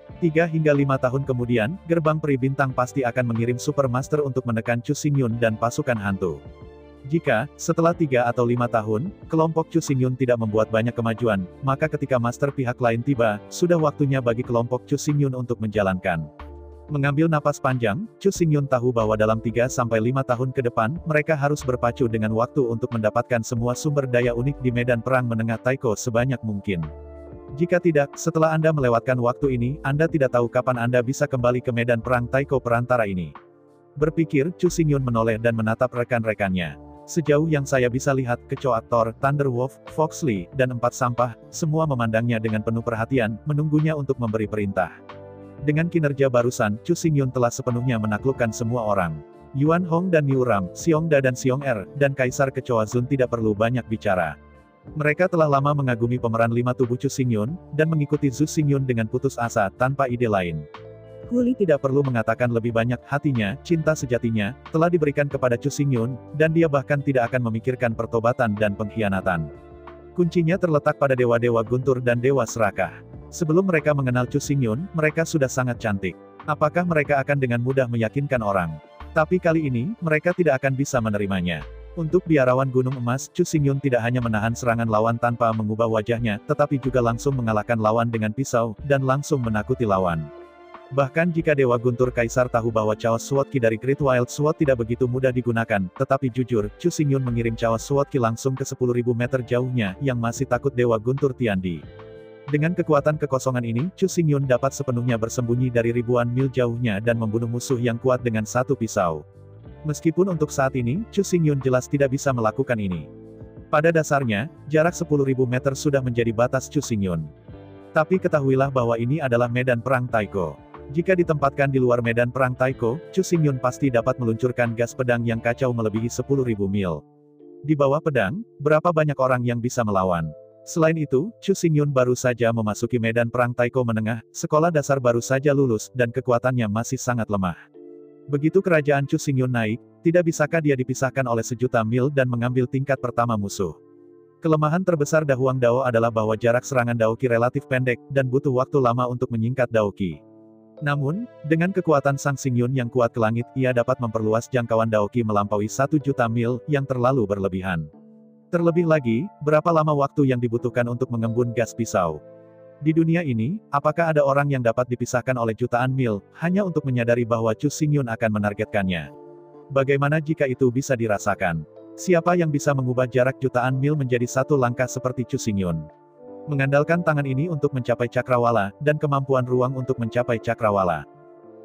3 hingga 5 tahun kemudian, gerbang peri bintang pasti akan mengirim Super Master untuk menekan Chu Xingyun dan pasukan hantu. Jika, setelah 3 atau 5 tahun, kelompok Chu Xingyun tidak membuat banyak kemajuan, maka ketika Master pihak lain tiba, sudah waktunya bagi kelompok Chu Xingyun untuk menjalankan. Mengambil napas panjang, Chu Xingyun tahu bahwa dalam 3 sampai 5 tahun ke depan, mereka harus berpacu dengan waktu untuk mendapatkan semua sumber daya unik di medan perang menengah Taiko sebanyak mungkin. Jika tidak, setelah Anda melewatkan waktu ini, Anda tidak tahu kapan Anda bisa kembali ke medan perang Taiko perantara ini. Berpikir, Chu Xingyun menoleh dan menatap rekan-rekannya. Sejauh yang saya bisa lihat, kecoa Thor, Thunderwolf, Foxley, dan 4 sampah, semua memandangnya dengan penuh perhatian, menunggunya untuk memberi perintah. Dengan kinerja barusan, Chu Xingyun telah sepenuhnya menaklukkan semua orang. Yuan Hong dan Niu Ram, Xiongda dan Xiong Er, dan Kaisar Kecoa Zun tidak perlu banyak bicara. Mereka telah lama mengagumi pemeran 5 tubuh Chu Xingyun, dan mengikuti Zhu Xingyun dengan putus asa, tanpa ide lain. Huli tidak perlu mengatakan lebih banyak, hatinya, cinta sejatinya, telah diberikan kepada Chu Xingyun, dan dia bahkan tidak akan memikirkan pertobatan dan pengkhianatan. Kuncinya terletak pada dewa-dewa guntur dan dewa serakah. Sebelum mereka mengenal Chu Xingyun, mereka sudah sangat cantik. Apakah mereka akan dengan mudah meyakinkan orang? Tapi kali ini, mereka tidak akan bisa menerimanya. Untuk biarawan Gunung Emas, Chu Xingyun tidak hanya menahan serangan lawan tanpa mengubah wajahnya, tetapi juga langsung mengalahkan lawan dengan pisau, dan langsung menakuti lawan. Bahkan jika Dewa Guntur Kaisar tahu bahwa Chaos Sword Ki dari Great Wild Sword tidak begitu mudah digunakan, tetapi jujur, Chu Xingyun mengirim Chaos Sword Ki langsung ke 10.000 meter jauhnya, yang masih takut Dewa Guntur Tiandi. Dengan kekuatan kekosongan ini, Chu Xingyun dapat sepenuhnya bersembunyi dari ribuan mil jauhnya dan membunuh musuh yang kuat dengan satu pisau. Meskipun untuk saat ini, Chu Xingyun jelas tidak bisa melakukan ini. Pada dasarnya, jarak 10.000 meter sudah menjadi batas Chu Xingyun. Tapi ketahuilah bahwa ini adalah medan perang Taiko. Jika ditempatkan di luar medan perang Taiko, Chu Xingyun pasti dapat meluncurkan gas pedang yang kacau melebihi 10.000 mil. Di bawah pedang, berapa banyak orang yang bisa melawan? Selain itu, Chu Xingyun baru saja memasuki medan perang Taiko menengah, sekolah dasar baru saja lulus, dan kekuatannya masih sangat lemah. Begitu kerajaan Chu Xingyun naik, tidak bisakah dia dipisahkan oleh 1.000.000 mil dan mengambil tingkat pertama musuh? Kelemahan terbesar Da Huang Dao adalah bahwa jarak serangan Daoki relatif pendek, dan butuh waktu lama untuk menyingkat Daoki. Namun, dengan kekuatan Sang Xingyun yang kuat ke langit, ia dapat memperluas jangkauan Daoki melampaui 1.000.000 mil, yang terlalu berlebihan. Terlebih lagi, berapa lama waktu yang dibutuhkan untuk mengembun gas pisau? Di dunia ini, apakah ada orang yang dapat dipisahkan oleh jutaan mil, hanya untuk menyadari bahwa Chu Xingyun akan menargetkannya? Bagaimana jika itu bisa dirasakan? Siapa yang bisa mengubah jarak jutaan mil menjadi satu langkah seperti Chu Xingyun? Mengandalkan tangan ini untuk mencapai cakrawala, dan kemampuan ruang untuk mencapai cakrawala.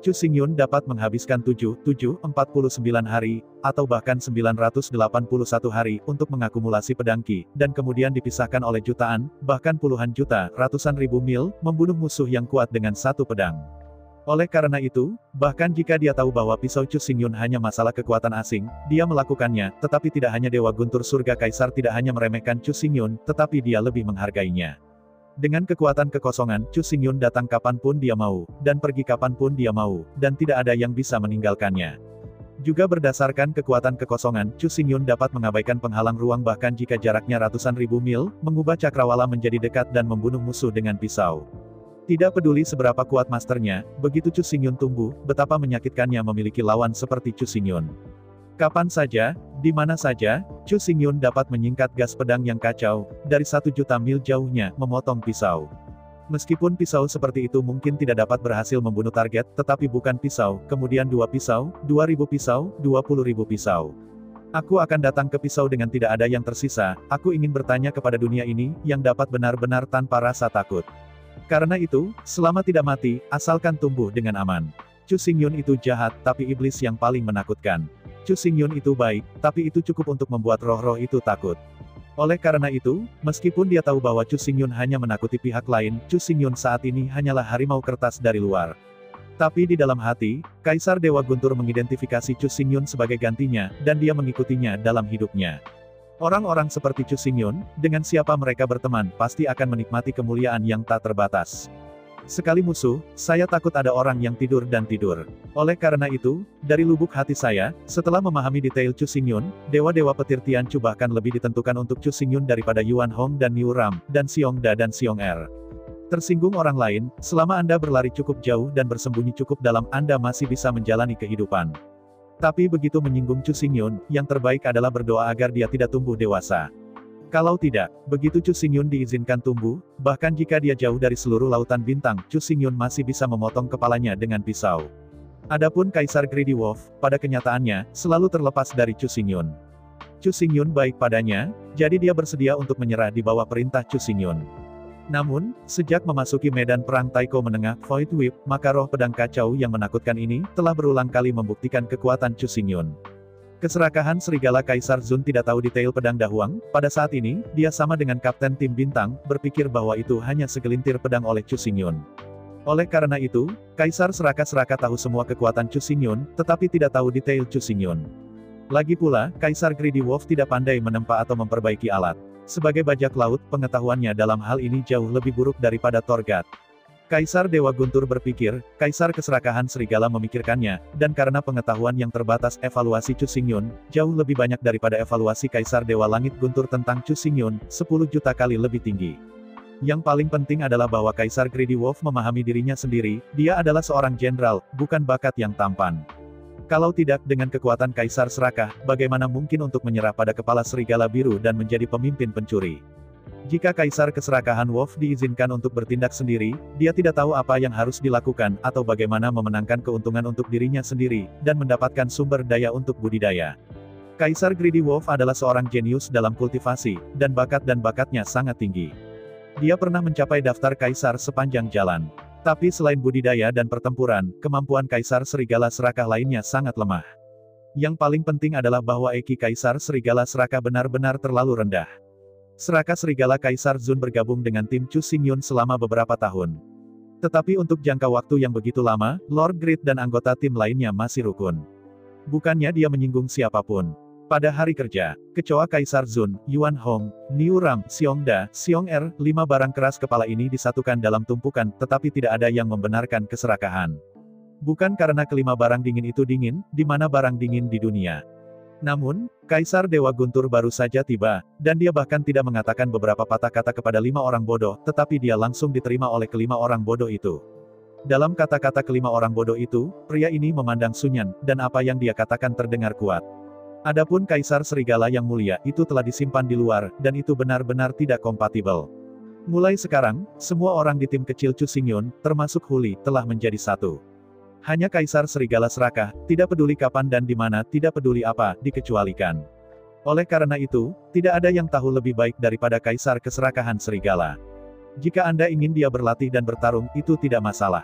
Chu Xingyun dapat menghabiskan 49 hari, atau bahkan 981 hari untuk mengakumulasi pedang Qi, dan kemudian dipisahkan oleh jutaan, bahkan puluhan juta, ratusan ribu mil, membunuh musuh yang kuat dengan satu pedang. Oleh karena itu, bahkan jika dia tahu bahwa pisau Chu Xingyun hanya masalah kekuatan asing, dia melakukannya, tetapi tidak hanya Dewa Guntur Surga Kaisar tidak hanya meremehkan Chu Xingyun, tetapi dia lebih menghargainya. Dengan kekuatan kekosongan, Chu Xingyun datang kapanpun dia mau, dan pergi kapanpun dia mau, dan tidak ada yang bisa meninggalkannya. Juga berdasarkan kekuatan kekosongan, Chu Xingyun dapat mengabaikan penghalang ruang bahkan jika jaraknya ratusan ribu mil, mengubah cakrawala menjadi dekat dan membunuh musuh dengan pisau. Tidak peduli seberapa kuat masternya, begitu Chu Xingyun tumbuh, betapa menyakitkannya memiliki lawan seperti Chu Xingyun. Kapan saja, di mana saja, Chu Xingyun dapat menyingkat gas pedang yang kacau, dari 1 juta mil jauhnya, memotong pisau. Meskipun pisau seperti itu mungkin tidak dapat berhasil membunuh target, tetapi bukan pisau, kemudian 2 pisau, 2000 pisau, 20.000 pisau. Aku akan datang ke pisau dengan tidak ada yang tersisa, aku ingin bertanya kepada dunia ini, yang dapat benar-benar tanpa rasa takut. Karena itu, selama tidak mati, asalkan tumbuh dengan aman. Chu Xingyun itu jahat, tapi iblis yang paling menakutkan. Chu Xingyun itu baik, tapi itu cukup untuk membuat roh-roh itu takut. Oleh karena itu, meskipun dia tahu bahwa Chu Xingyun hanya menakuti pihak lain, Chu Xingyun saat ini hanyalah harimau kertas dari luar. Tapi di dalam hati, Kaisar Dewa Guntur mengidentifikasi Chu Xingyun sebagai gantinya, dan dia mengikutinya dalam hidupnya. Orang-orang seperti Chu Xingyun, dengan siapa mereka berteman, pasti akan menikmati kemuliaan yang tak terbatas. Sekali musuh, saya takut ada orang yang tidur dan tidur. Oleh karena itu, dari lubuk hati saya, setelah memahami detail Chu Xingyun, dewa-dewa petir Tianchu bahkan lebih ditentukan untuk Chu Xingyun daripada Yuan Hong dan Niu Ram, dan Xiongda dan Xiong-er. Tersinggung orang lain, selama Anda berlari cukup jauh dan bersembunyi cukup dalam, Anda masih bisa menjalani kehidupan. Tapi begitu menyinggung Chu Xingyun, yang terbaik adalah berdoa agar dia tidak tumbuh dewasa. Kalau tidak, begitu Chu Xingyun diizinkan tumbuh, bahkan jika dia jauh dari seluruh lautan bintang, Chu Xingyun masih bisa memotong kepalanya dengan pisau. Adapun Kaisar Greedy Wolf, pada kenyataannya, selalu terlepas dari Chu Xingyun. Chu Xingyun baik padanya, jadi dia bersedia untuk menyerah di bawah perintah Chu Xingyun. Namun, sejak memasuki medan perang Taiko Menengah, Void Whip, maka roh pedang kacau yang menakutkan ini, telah berulang kali membuktikan kekuatan Chu Xingyun. Keserakahan Serigala Kaisar Zun tidak tahu detail pedang Dahuang, pada saat ini, dia sama dengan Kapten Tim Bintang, berpikir bahwa itu hanya segelintir pedang oleh Chu Xingyun. Oleh karena itu, Kaisar Seraka-Seraka tahu semua kekuatan Chu Xingyun, tetapi tidak tahu detail Chu Xingyun. Lagi pula, Kaisar Greedy Wolf tidak pandai menempa atau memperbaiki alat. Sebagai bajak laut, pengetahuannya dalam hal ini jauh lebih buruk daripada Torgat. Kaisar Dewa Guntur berpikir, Kaisar Keserakahan Serigala memikirkannya, dan karena pengetahuan yang terbatas evaluasi Chu Xingyun, jauh lebih banyak daripada evaluasi Kaisar Dewa Langit Guntur tentang Chu Xingyun, 10 juta kali lebih tinggi. Yang paling penting adalah bahwa Kaisar Greedy Wolf memahami dirinya sendiri, dia adalah seorang jenderal, bukan bakat yang tampan. Kalau tidak, dengan kekuatan Kaisar Serakah, bagaimana mungkin untuk menyerah pada kepala serigala biru dan menjadi pemimpin pencuri? Jika Kaisar Keserakahan Wolf diizinkan untuk bertindak sendiri, dia tidak tahu apa yang harus dilakukan, atau bagaimana memenangkan keuntungan untuk dirinya sendiri, dan mendapatkan sumber daya untuk budidaya. Kaisar Greedy Wolf adalah seorang jenius dalam kultivasi, dan bakatnya sangat tinggi. Dia pernah mencapai daftar Kaisar sepanjang jalan. Tapi selain budidaya dan pertempuran, kemampuan Kaisar Serigala Serakah lainnya sangat lemah. Yang paling penting adalah bahwa EQ Kaisar Serigala Serakah benar-benar terlalu rendah. Seraka Serigala Kaisar Zun bergabung dengan tim Chu Xingyun selama beberapa tahun. Tetapi untuk jangka waktu yang begitu lama, Lord Greed dan anggota tim lainnya masih rukun. Bukannya dia menyinggung siapapun. Pada hari kerja, kecoa Kaisar Zun, Yuan Hong, Niu Ram, Xiongda, Xiong-er, 5 barang keras kepala ini disatukan dalam tumpukan, tetapi tidak ada yang membenarkan keserakahan. Bukan karena kelima barang dingin itu dingin, di mana barang dingin di dunia. Namun, Kaisar Dewa Guntur baru saja tiba, dan dia bahkan tidak mengatakan beberapa patah kata kepada 5 orang bodoh, tetapi dia langsung diterima oleh kelima orang bodoh itu. Dalam kata-kata kelima orang bodoh itu, pria ini memandang Sunyan, dan apa yang dia katakan terdengar kuat. Adapun Kaisar Serigala yang mulia, itu telah disimpan di luar, dan itu benar-benar tidak kompatibel. Mulai sekarang, semua orang di tim kecil Chu Xingyun, termasuk Huli, telah menjadi satu. Hanya Kaisar Serigala Serakah, tidak peduli kapan dan di mana, tidak peduli apa, dikecualikan. Oleh karena itu, tidak ada yang tahu lebih baik daripada Kaisar Keserakahan Serigala. Jika Anda ingin dia berlatih dan bertarung, itu tidak masalah.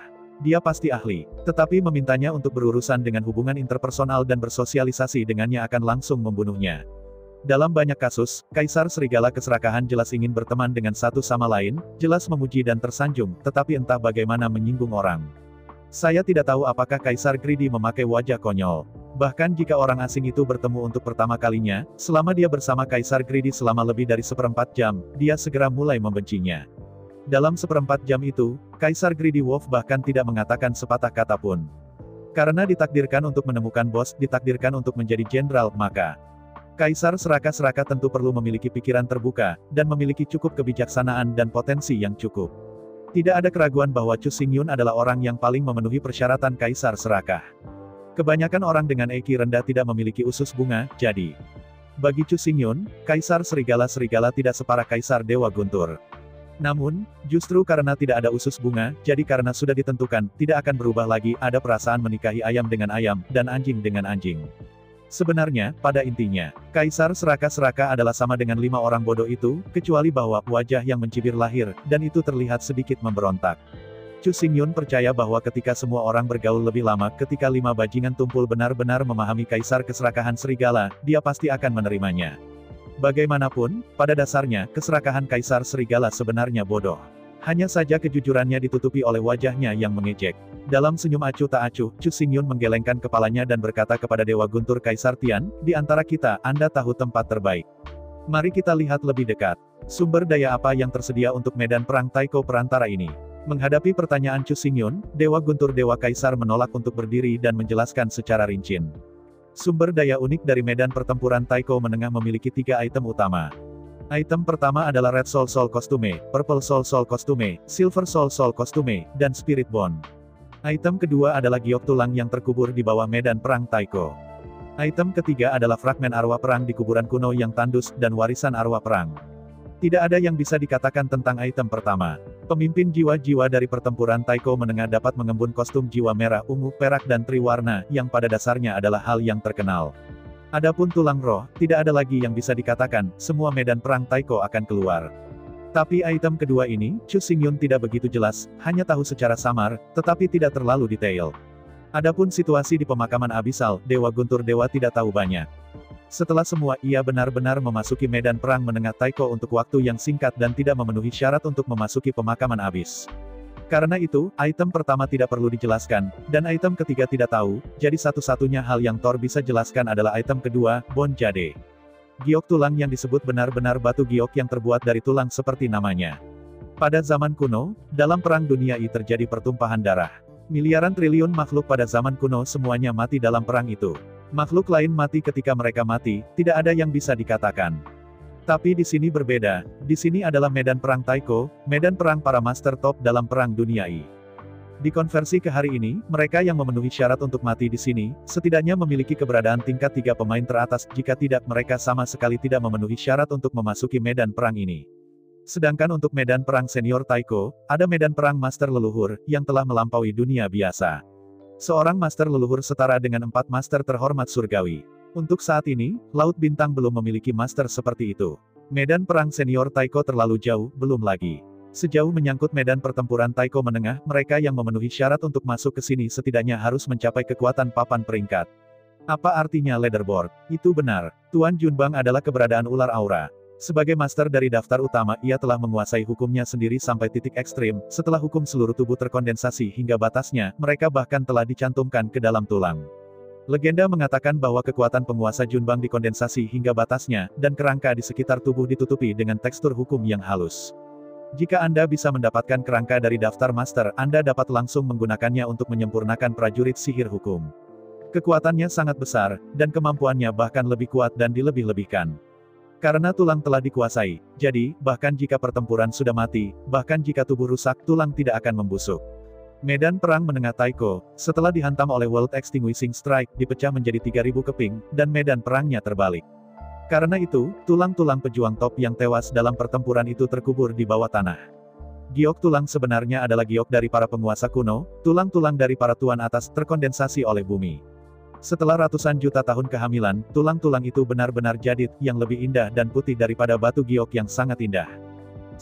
Dia pasti ahli, tetapi memintanya untuk berurusan dengan hubungan interpersonal dan bersosialisasi dengannya akan langsung membunuhnya. Dalam banyak kasus, Kaisar Serigala Keserakahan jelas ingin berteman dengan satu sama lain, jelas memuji dan tersanjung, tetapi entah bagaimana menyinggung orang. Saya tidak tahu apakah Kaisar Greedy memakai wajah konyol. Bahkan jika orang asing itu bertemu untuk pertama kalinya, selama dia bersama Kaisar Greedy selama lebih dari 1/4 jam, dia segera mulai membencinya. Dalam 1/4 jam itu, Kaisar Greedy Wolf bahkan tidak mengatakan sepatah kata pun. Karena ditakdirkan untuk menemukan bos, ditakdirkan untuk menjadi jenderal, maka Kaisar Seraka tentu perlu memiliki pikiran terbuka, dan memiliki cukup kebijaksanaan dan potensi yang cukup. Tidak ada keraguan bahwa Chu Xingyun adalah orang yang paling memenuhi persyaratan Kaisar Serakah. Kebanyakan orang dengan EQ rendah tidak memiliki usus bunga, jadi bagi Chu Xingyun, Kaisar Serigala tidak separah Kaisar Dewa Guntur. Namun, justru karena tidak ada usus bunga, jadi karena sudah ditentukan, tidak akan berubah lagi, ada perasaan menikahi ayam dengan ayam, dan anjing dengan anjing. Sebenarnya, pada intinya, Kaisar Seraka adalah sama dengan 5 orang bodoh itu, kecuali bahwa wajah yang mencibir lahir, dan itu terlihat sedikit memberontak. Chu Xingyun percaya bahwa ketika semua orang bergaul lebih lama, ketika 5 bajingan tumpul benar-benar memahami Kaisar Keserakahan Serigala, dia pasti akan menerimanya. Bagaimanapun, pada dasarnya, keserakahan Kaisar Serigala sebenarnya bodoh. Hanya saja kejujurannya ditutupi oleh wajahnya yang mengejek. Dalam senyum acuh tak acuh, Chu Xingyun menggelengkan kepalanya dan berkata kepada Dewa Guntur Kaisar Tian, di antara kita, Anda tahu tempat terbaik. Mari kita lihat lebih dekat. Sumber daya apa yang tersedia untuk medan perang Taiko perantara ini? Menghadapi pertanyaan Chu Xingyun, Dewa Guntur Dewa Kaisar menolak untuk berdiri dan menjelaskan secara rinci. Sumber daya unik dari medan pertempuran Taiko menengah memiliki 3 item utama. Item pertama adalah Red Soul Costume, Purple Soul Costume, Silver Soul Costume, dan Spirit Bond. Item kedua adalah giok tulang yang terkubur di bawah medan perang Taiko. Item ketiga adalah fragmen arwah perang di kuburan kuno yang tandus, dan warisan arwah perang. Tidak ada yang bisa dikatakan tentang item pertama. Pemimpin jiwa-jiwa dari pertempuran Taiko menengah dapat mengembun kostum jiwa merah, ungu, perak dan triwarna, yang pada dasarnya adalah hal yang terkenal. Adapun tulang roh, tidak ada lagi yang bisa dikatakan, semua medan perang Taiko akan keluar. Tapi item kedua ini, Chu Xingyun tidak begitu jelas, hanya tahu secara samar, tetapi tidak terlalu detail. Adapun situasi di pemakaman Abisal, Dewa Guntur Dewa tidak tahu banyak. Setelah semua, ia benar-benar memasuki medan perang menengah Taiko untuk waktu yang singkat dan tidak memenuhi syarat untuk memasuki pemakaman Abis. Karena itu, item pertama tidak perlu dijelaskan, dan item ketiga tidak tahu, jadi satu-satunya hal yang Thor bisa jelaskan adalah item kedua, Bone Jade. Giok tulang yang disebut benar-benar batu giok yang terbuat dari tulang seperti namanya. Pada zaman kuno, dalam Perang Dunia I terjadi pertumpahan darah. Miliaran triliun makhluk pada zaman kuno semuanya mati dalam perang itu. Makhluk lain mati ketika mereka mati, tidak ada yang bisa dikatakan. Tapi di sini berbeda, di sini adalah medan perang Taiko, medan perang para master top dalam Perang Dunia I. Dikonversi ke hari ini, mereka yang memenuhi syarat untuk mati di sini, setidaknya memiliki keberadaan tingkat 3 pemain teratas, jika tidak mereka sama sekali tidak memenuhi syarat untuk memasuki medan perang ini. Sedangkan untuk medan perang senior Taiko, ada medan perang master leluhur, yang telah melampaui dunia biasa. Seorang master leluhur setara dengan 4 master terhormat surgawi. Untuk saat ini, Laut Bintang belum memiliki master seperti itu. Medan perang senior Taiko terlalu jauh, belum lagi. Sejauh menyangkut medan pertempuran Taiko menengah, mereka yang memenuhi syarat untuk masuk ke sini setidaknya harus mencapai kekuatan papan peringkat. Apa artinya leaderboard? Itu benar. Tuan Junbang adalah keberadaan ular aura. Sebagai master dari daftar utama, ia telah menguasai hukumnya sendiri sampai titik ekstrim, setelah hukum seluruh tubuh terkondensasi hingga batasnya, mereka bahkan telah dicantumkan ke dalam tulang. Legenda mengatakan bahwa kekuatan penguasa Junbang dikondensasi hingga batasnya, dan kerangka di sekitar tubuh ditutupi dengan tekstur hukum yang halus. Jika Anda bisa mendapatkan kerangka dari daftar master, Anda dapat langsung menggunakannya untuk menyempurnakan prajurit sihir hukum. Kekuatannya sangat besar, dan kemampuannya bahkan lebih kuat dan dilebih-lebihkan. Karena tulang telah dikuasai, jadi, bahkan jika pertempuran sudah mati, bahkan jika tubuh rusak, tulang tidak akan membusuk. Medan perang menengah Taiko, setelah dihantam oleh World Extinguishing Strike, dipecah menjadi 3000 keping, dan medan perangnya terbalik. Karena itu, tulang-tulang pejuang top yang tewas dalam pertempuran itu terkubur di bawah tanah. Giok tulang sebenarnya adalah giok dari para penguasa kuno, tulang-tulang dari para tuan atas terkondensasi oleh bumi. Setelah ratusan juta tahun kehamilan, tulang-tulang itu benar-benar jadid, yang lebih indah dan putih daripada batu giok yang sangat indah.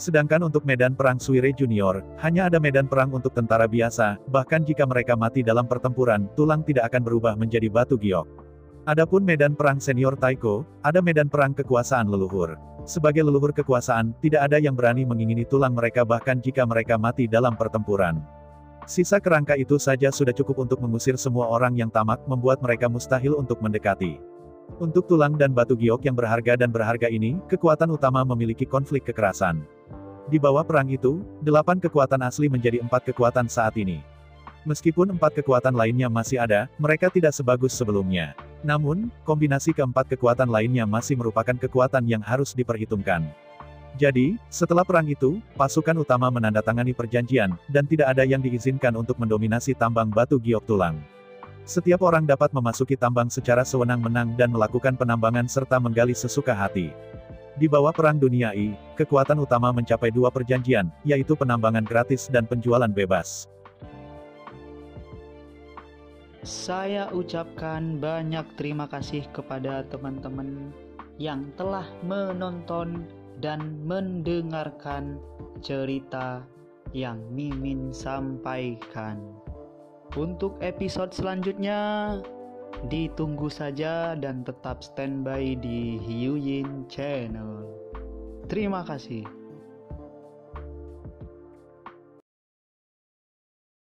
Sedangkan untuk medan perang Suire Junior, hanya ada medan perang untuk tentara biasa, bahkan jika mereka mati dalam pertempuran, tulang tidak akan berubah menjadi batu giok. Adapun medan perang senior Taiko, ada medan perang kekuasaan leluhur. Sebagai leluhur kekuasaan, tidak ada yang berani mengingini tulang mereka bahkan jika mereka mati dalam pertempuran. Sisa kerangka itu saja sudah cukup untuk mengusir semua orang yang tamak, membuat mereka mustahil untuk mendekati. Untuk tulang dan batu giok yang berharga dan berharga ini, kekuatan utama memiliki konflik kekerasan. Di bawah perang itu, 8 kekuatan asli menjadi 4 kekuatan saat ini. Meskipun 4 kekuatan lainnya masih ada, mereka tidak sebagus sebelumnya. Namun, kombinasi keempat kekuatan lainnya masih merupakan kekuatan yang harus diperhitungkan. Jadi, setelah perang itu, pasukan utama menandatangani perjanjian, dan tidak ada yang diizinkan untuk mendominasi tambang batu giok tulang. Setiap orang dapat memasuki tambang secara sewenang-wenang dan melakukan penambangan serta menggali sesuka hati. Di bawah Perang Dunia I, kekuatan utama mencapai 2 perjanjian, yaitu penambangan gratis dan penjualan bebas. Saya ucapkan banyak terima kasih kepada teman-teman yang telah menonton dan mendengarkan cerita yang Mimin sampaikan. Untuk episode selanjutnya, ditunggu saja dan tetap standby di Hiu Yin Channel. Terima kasih.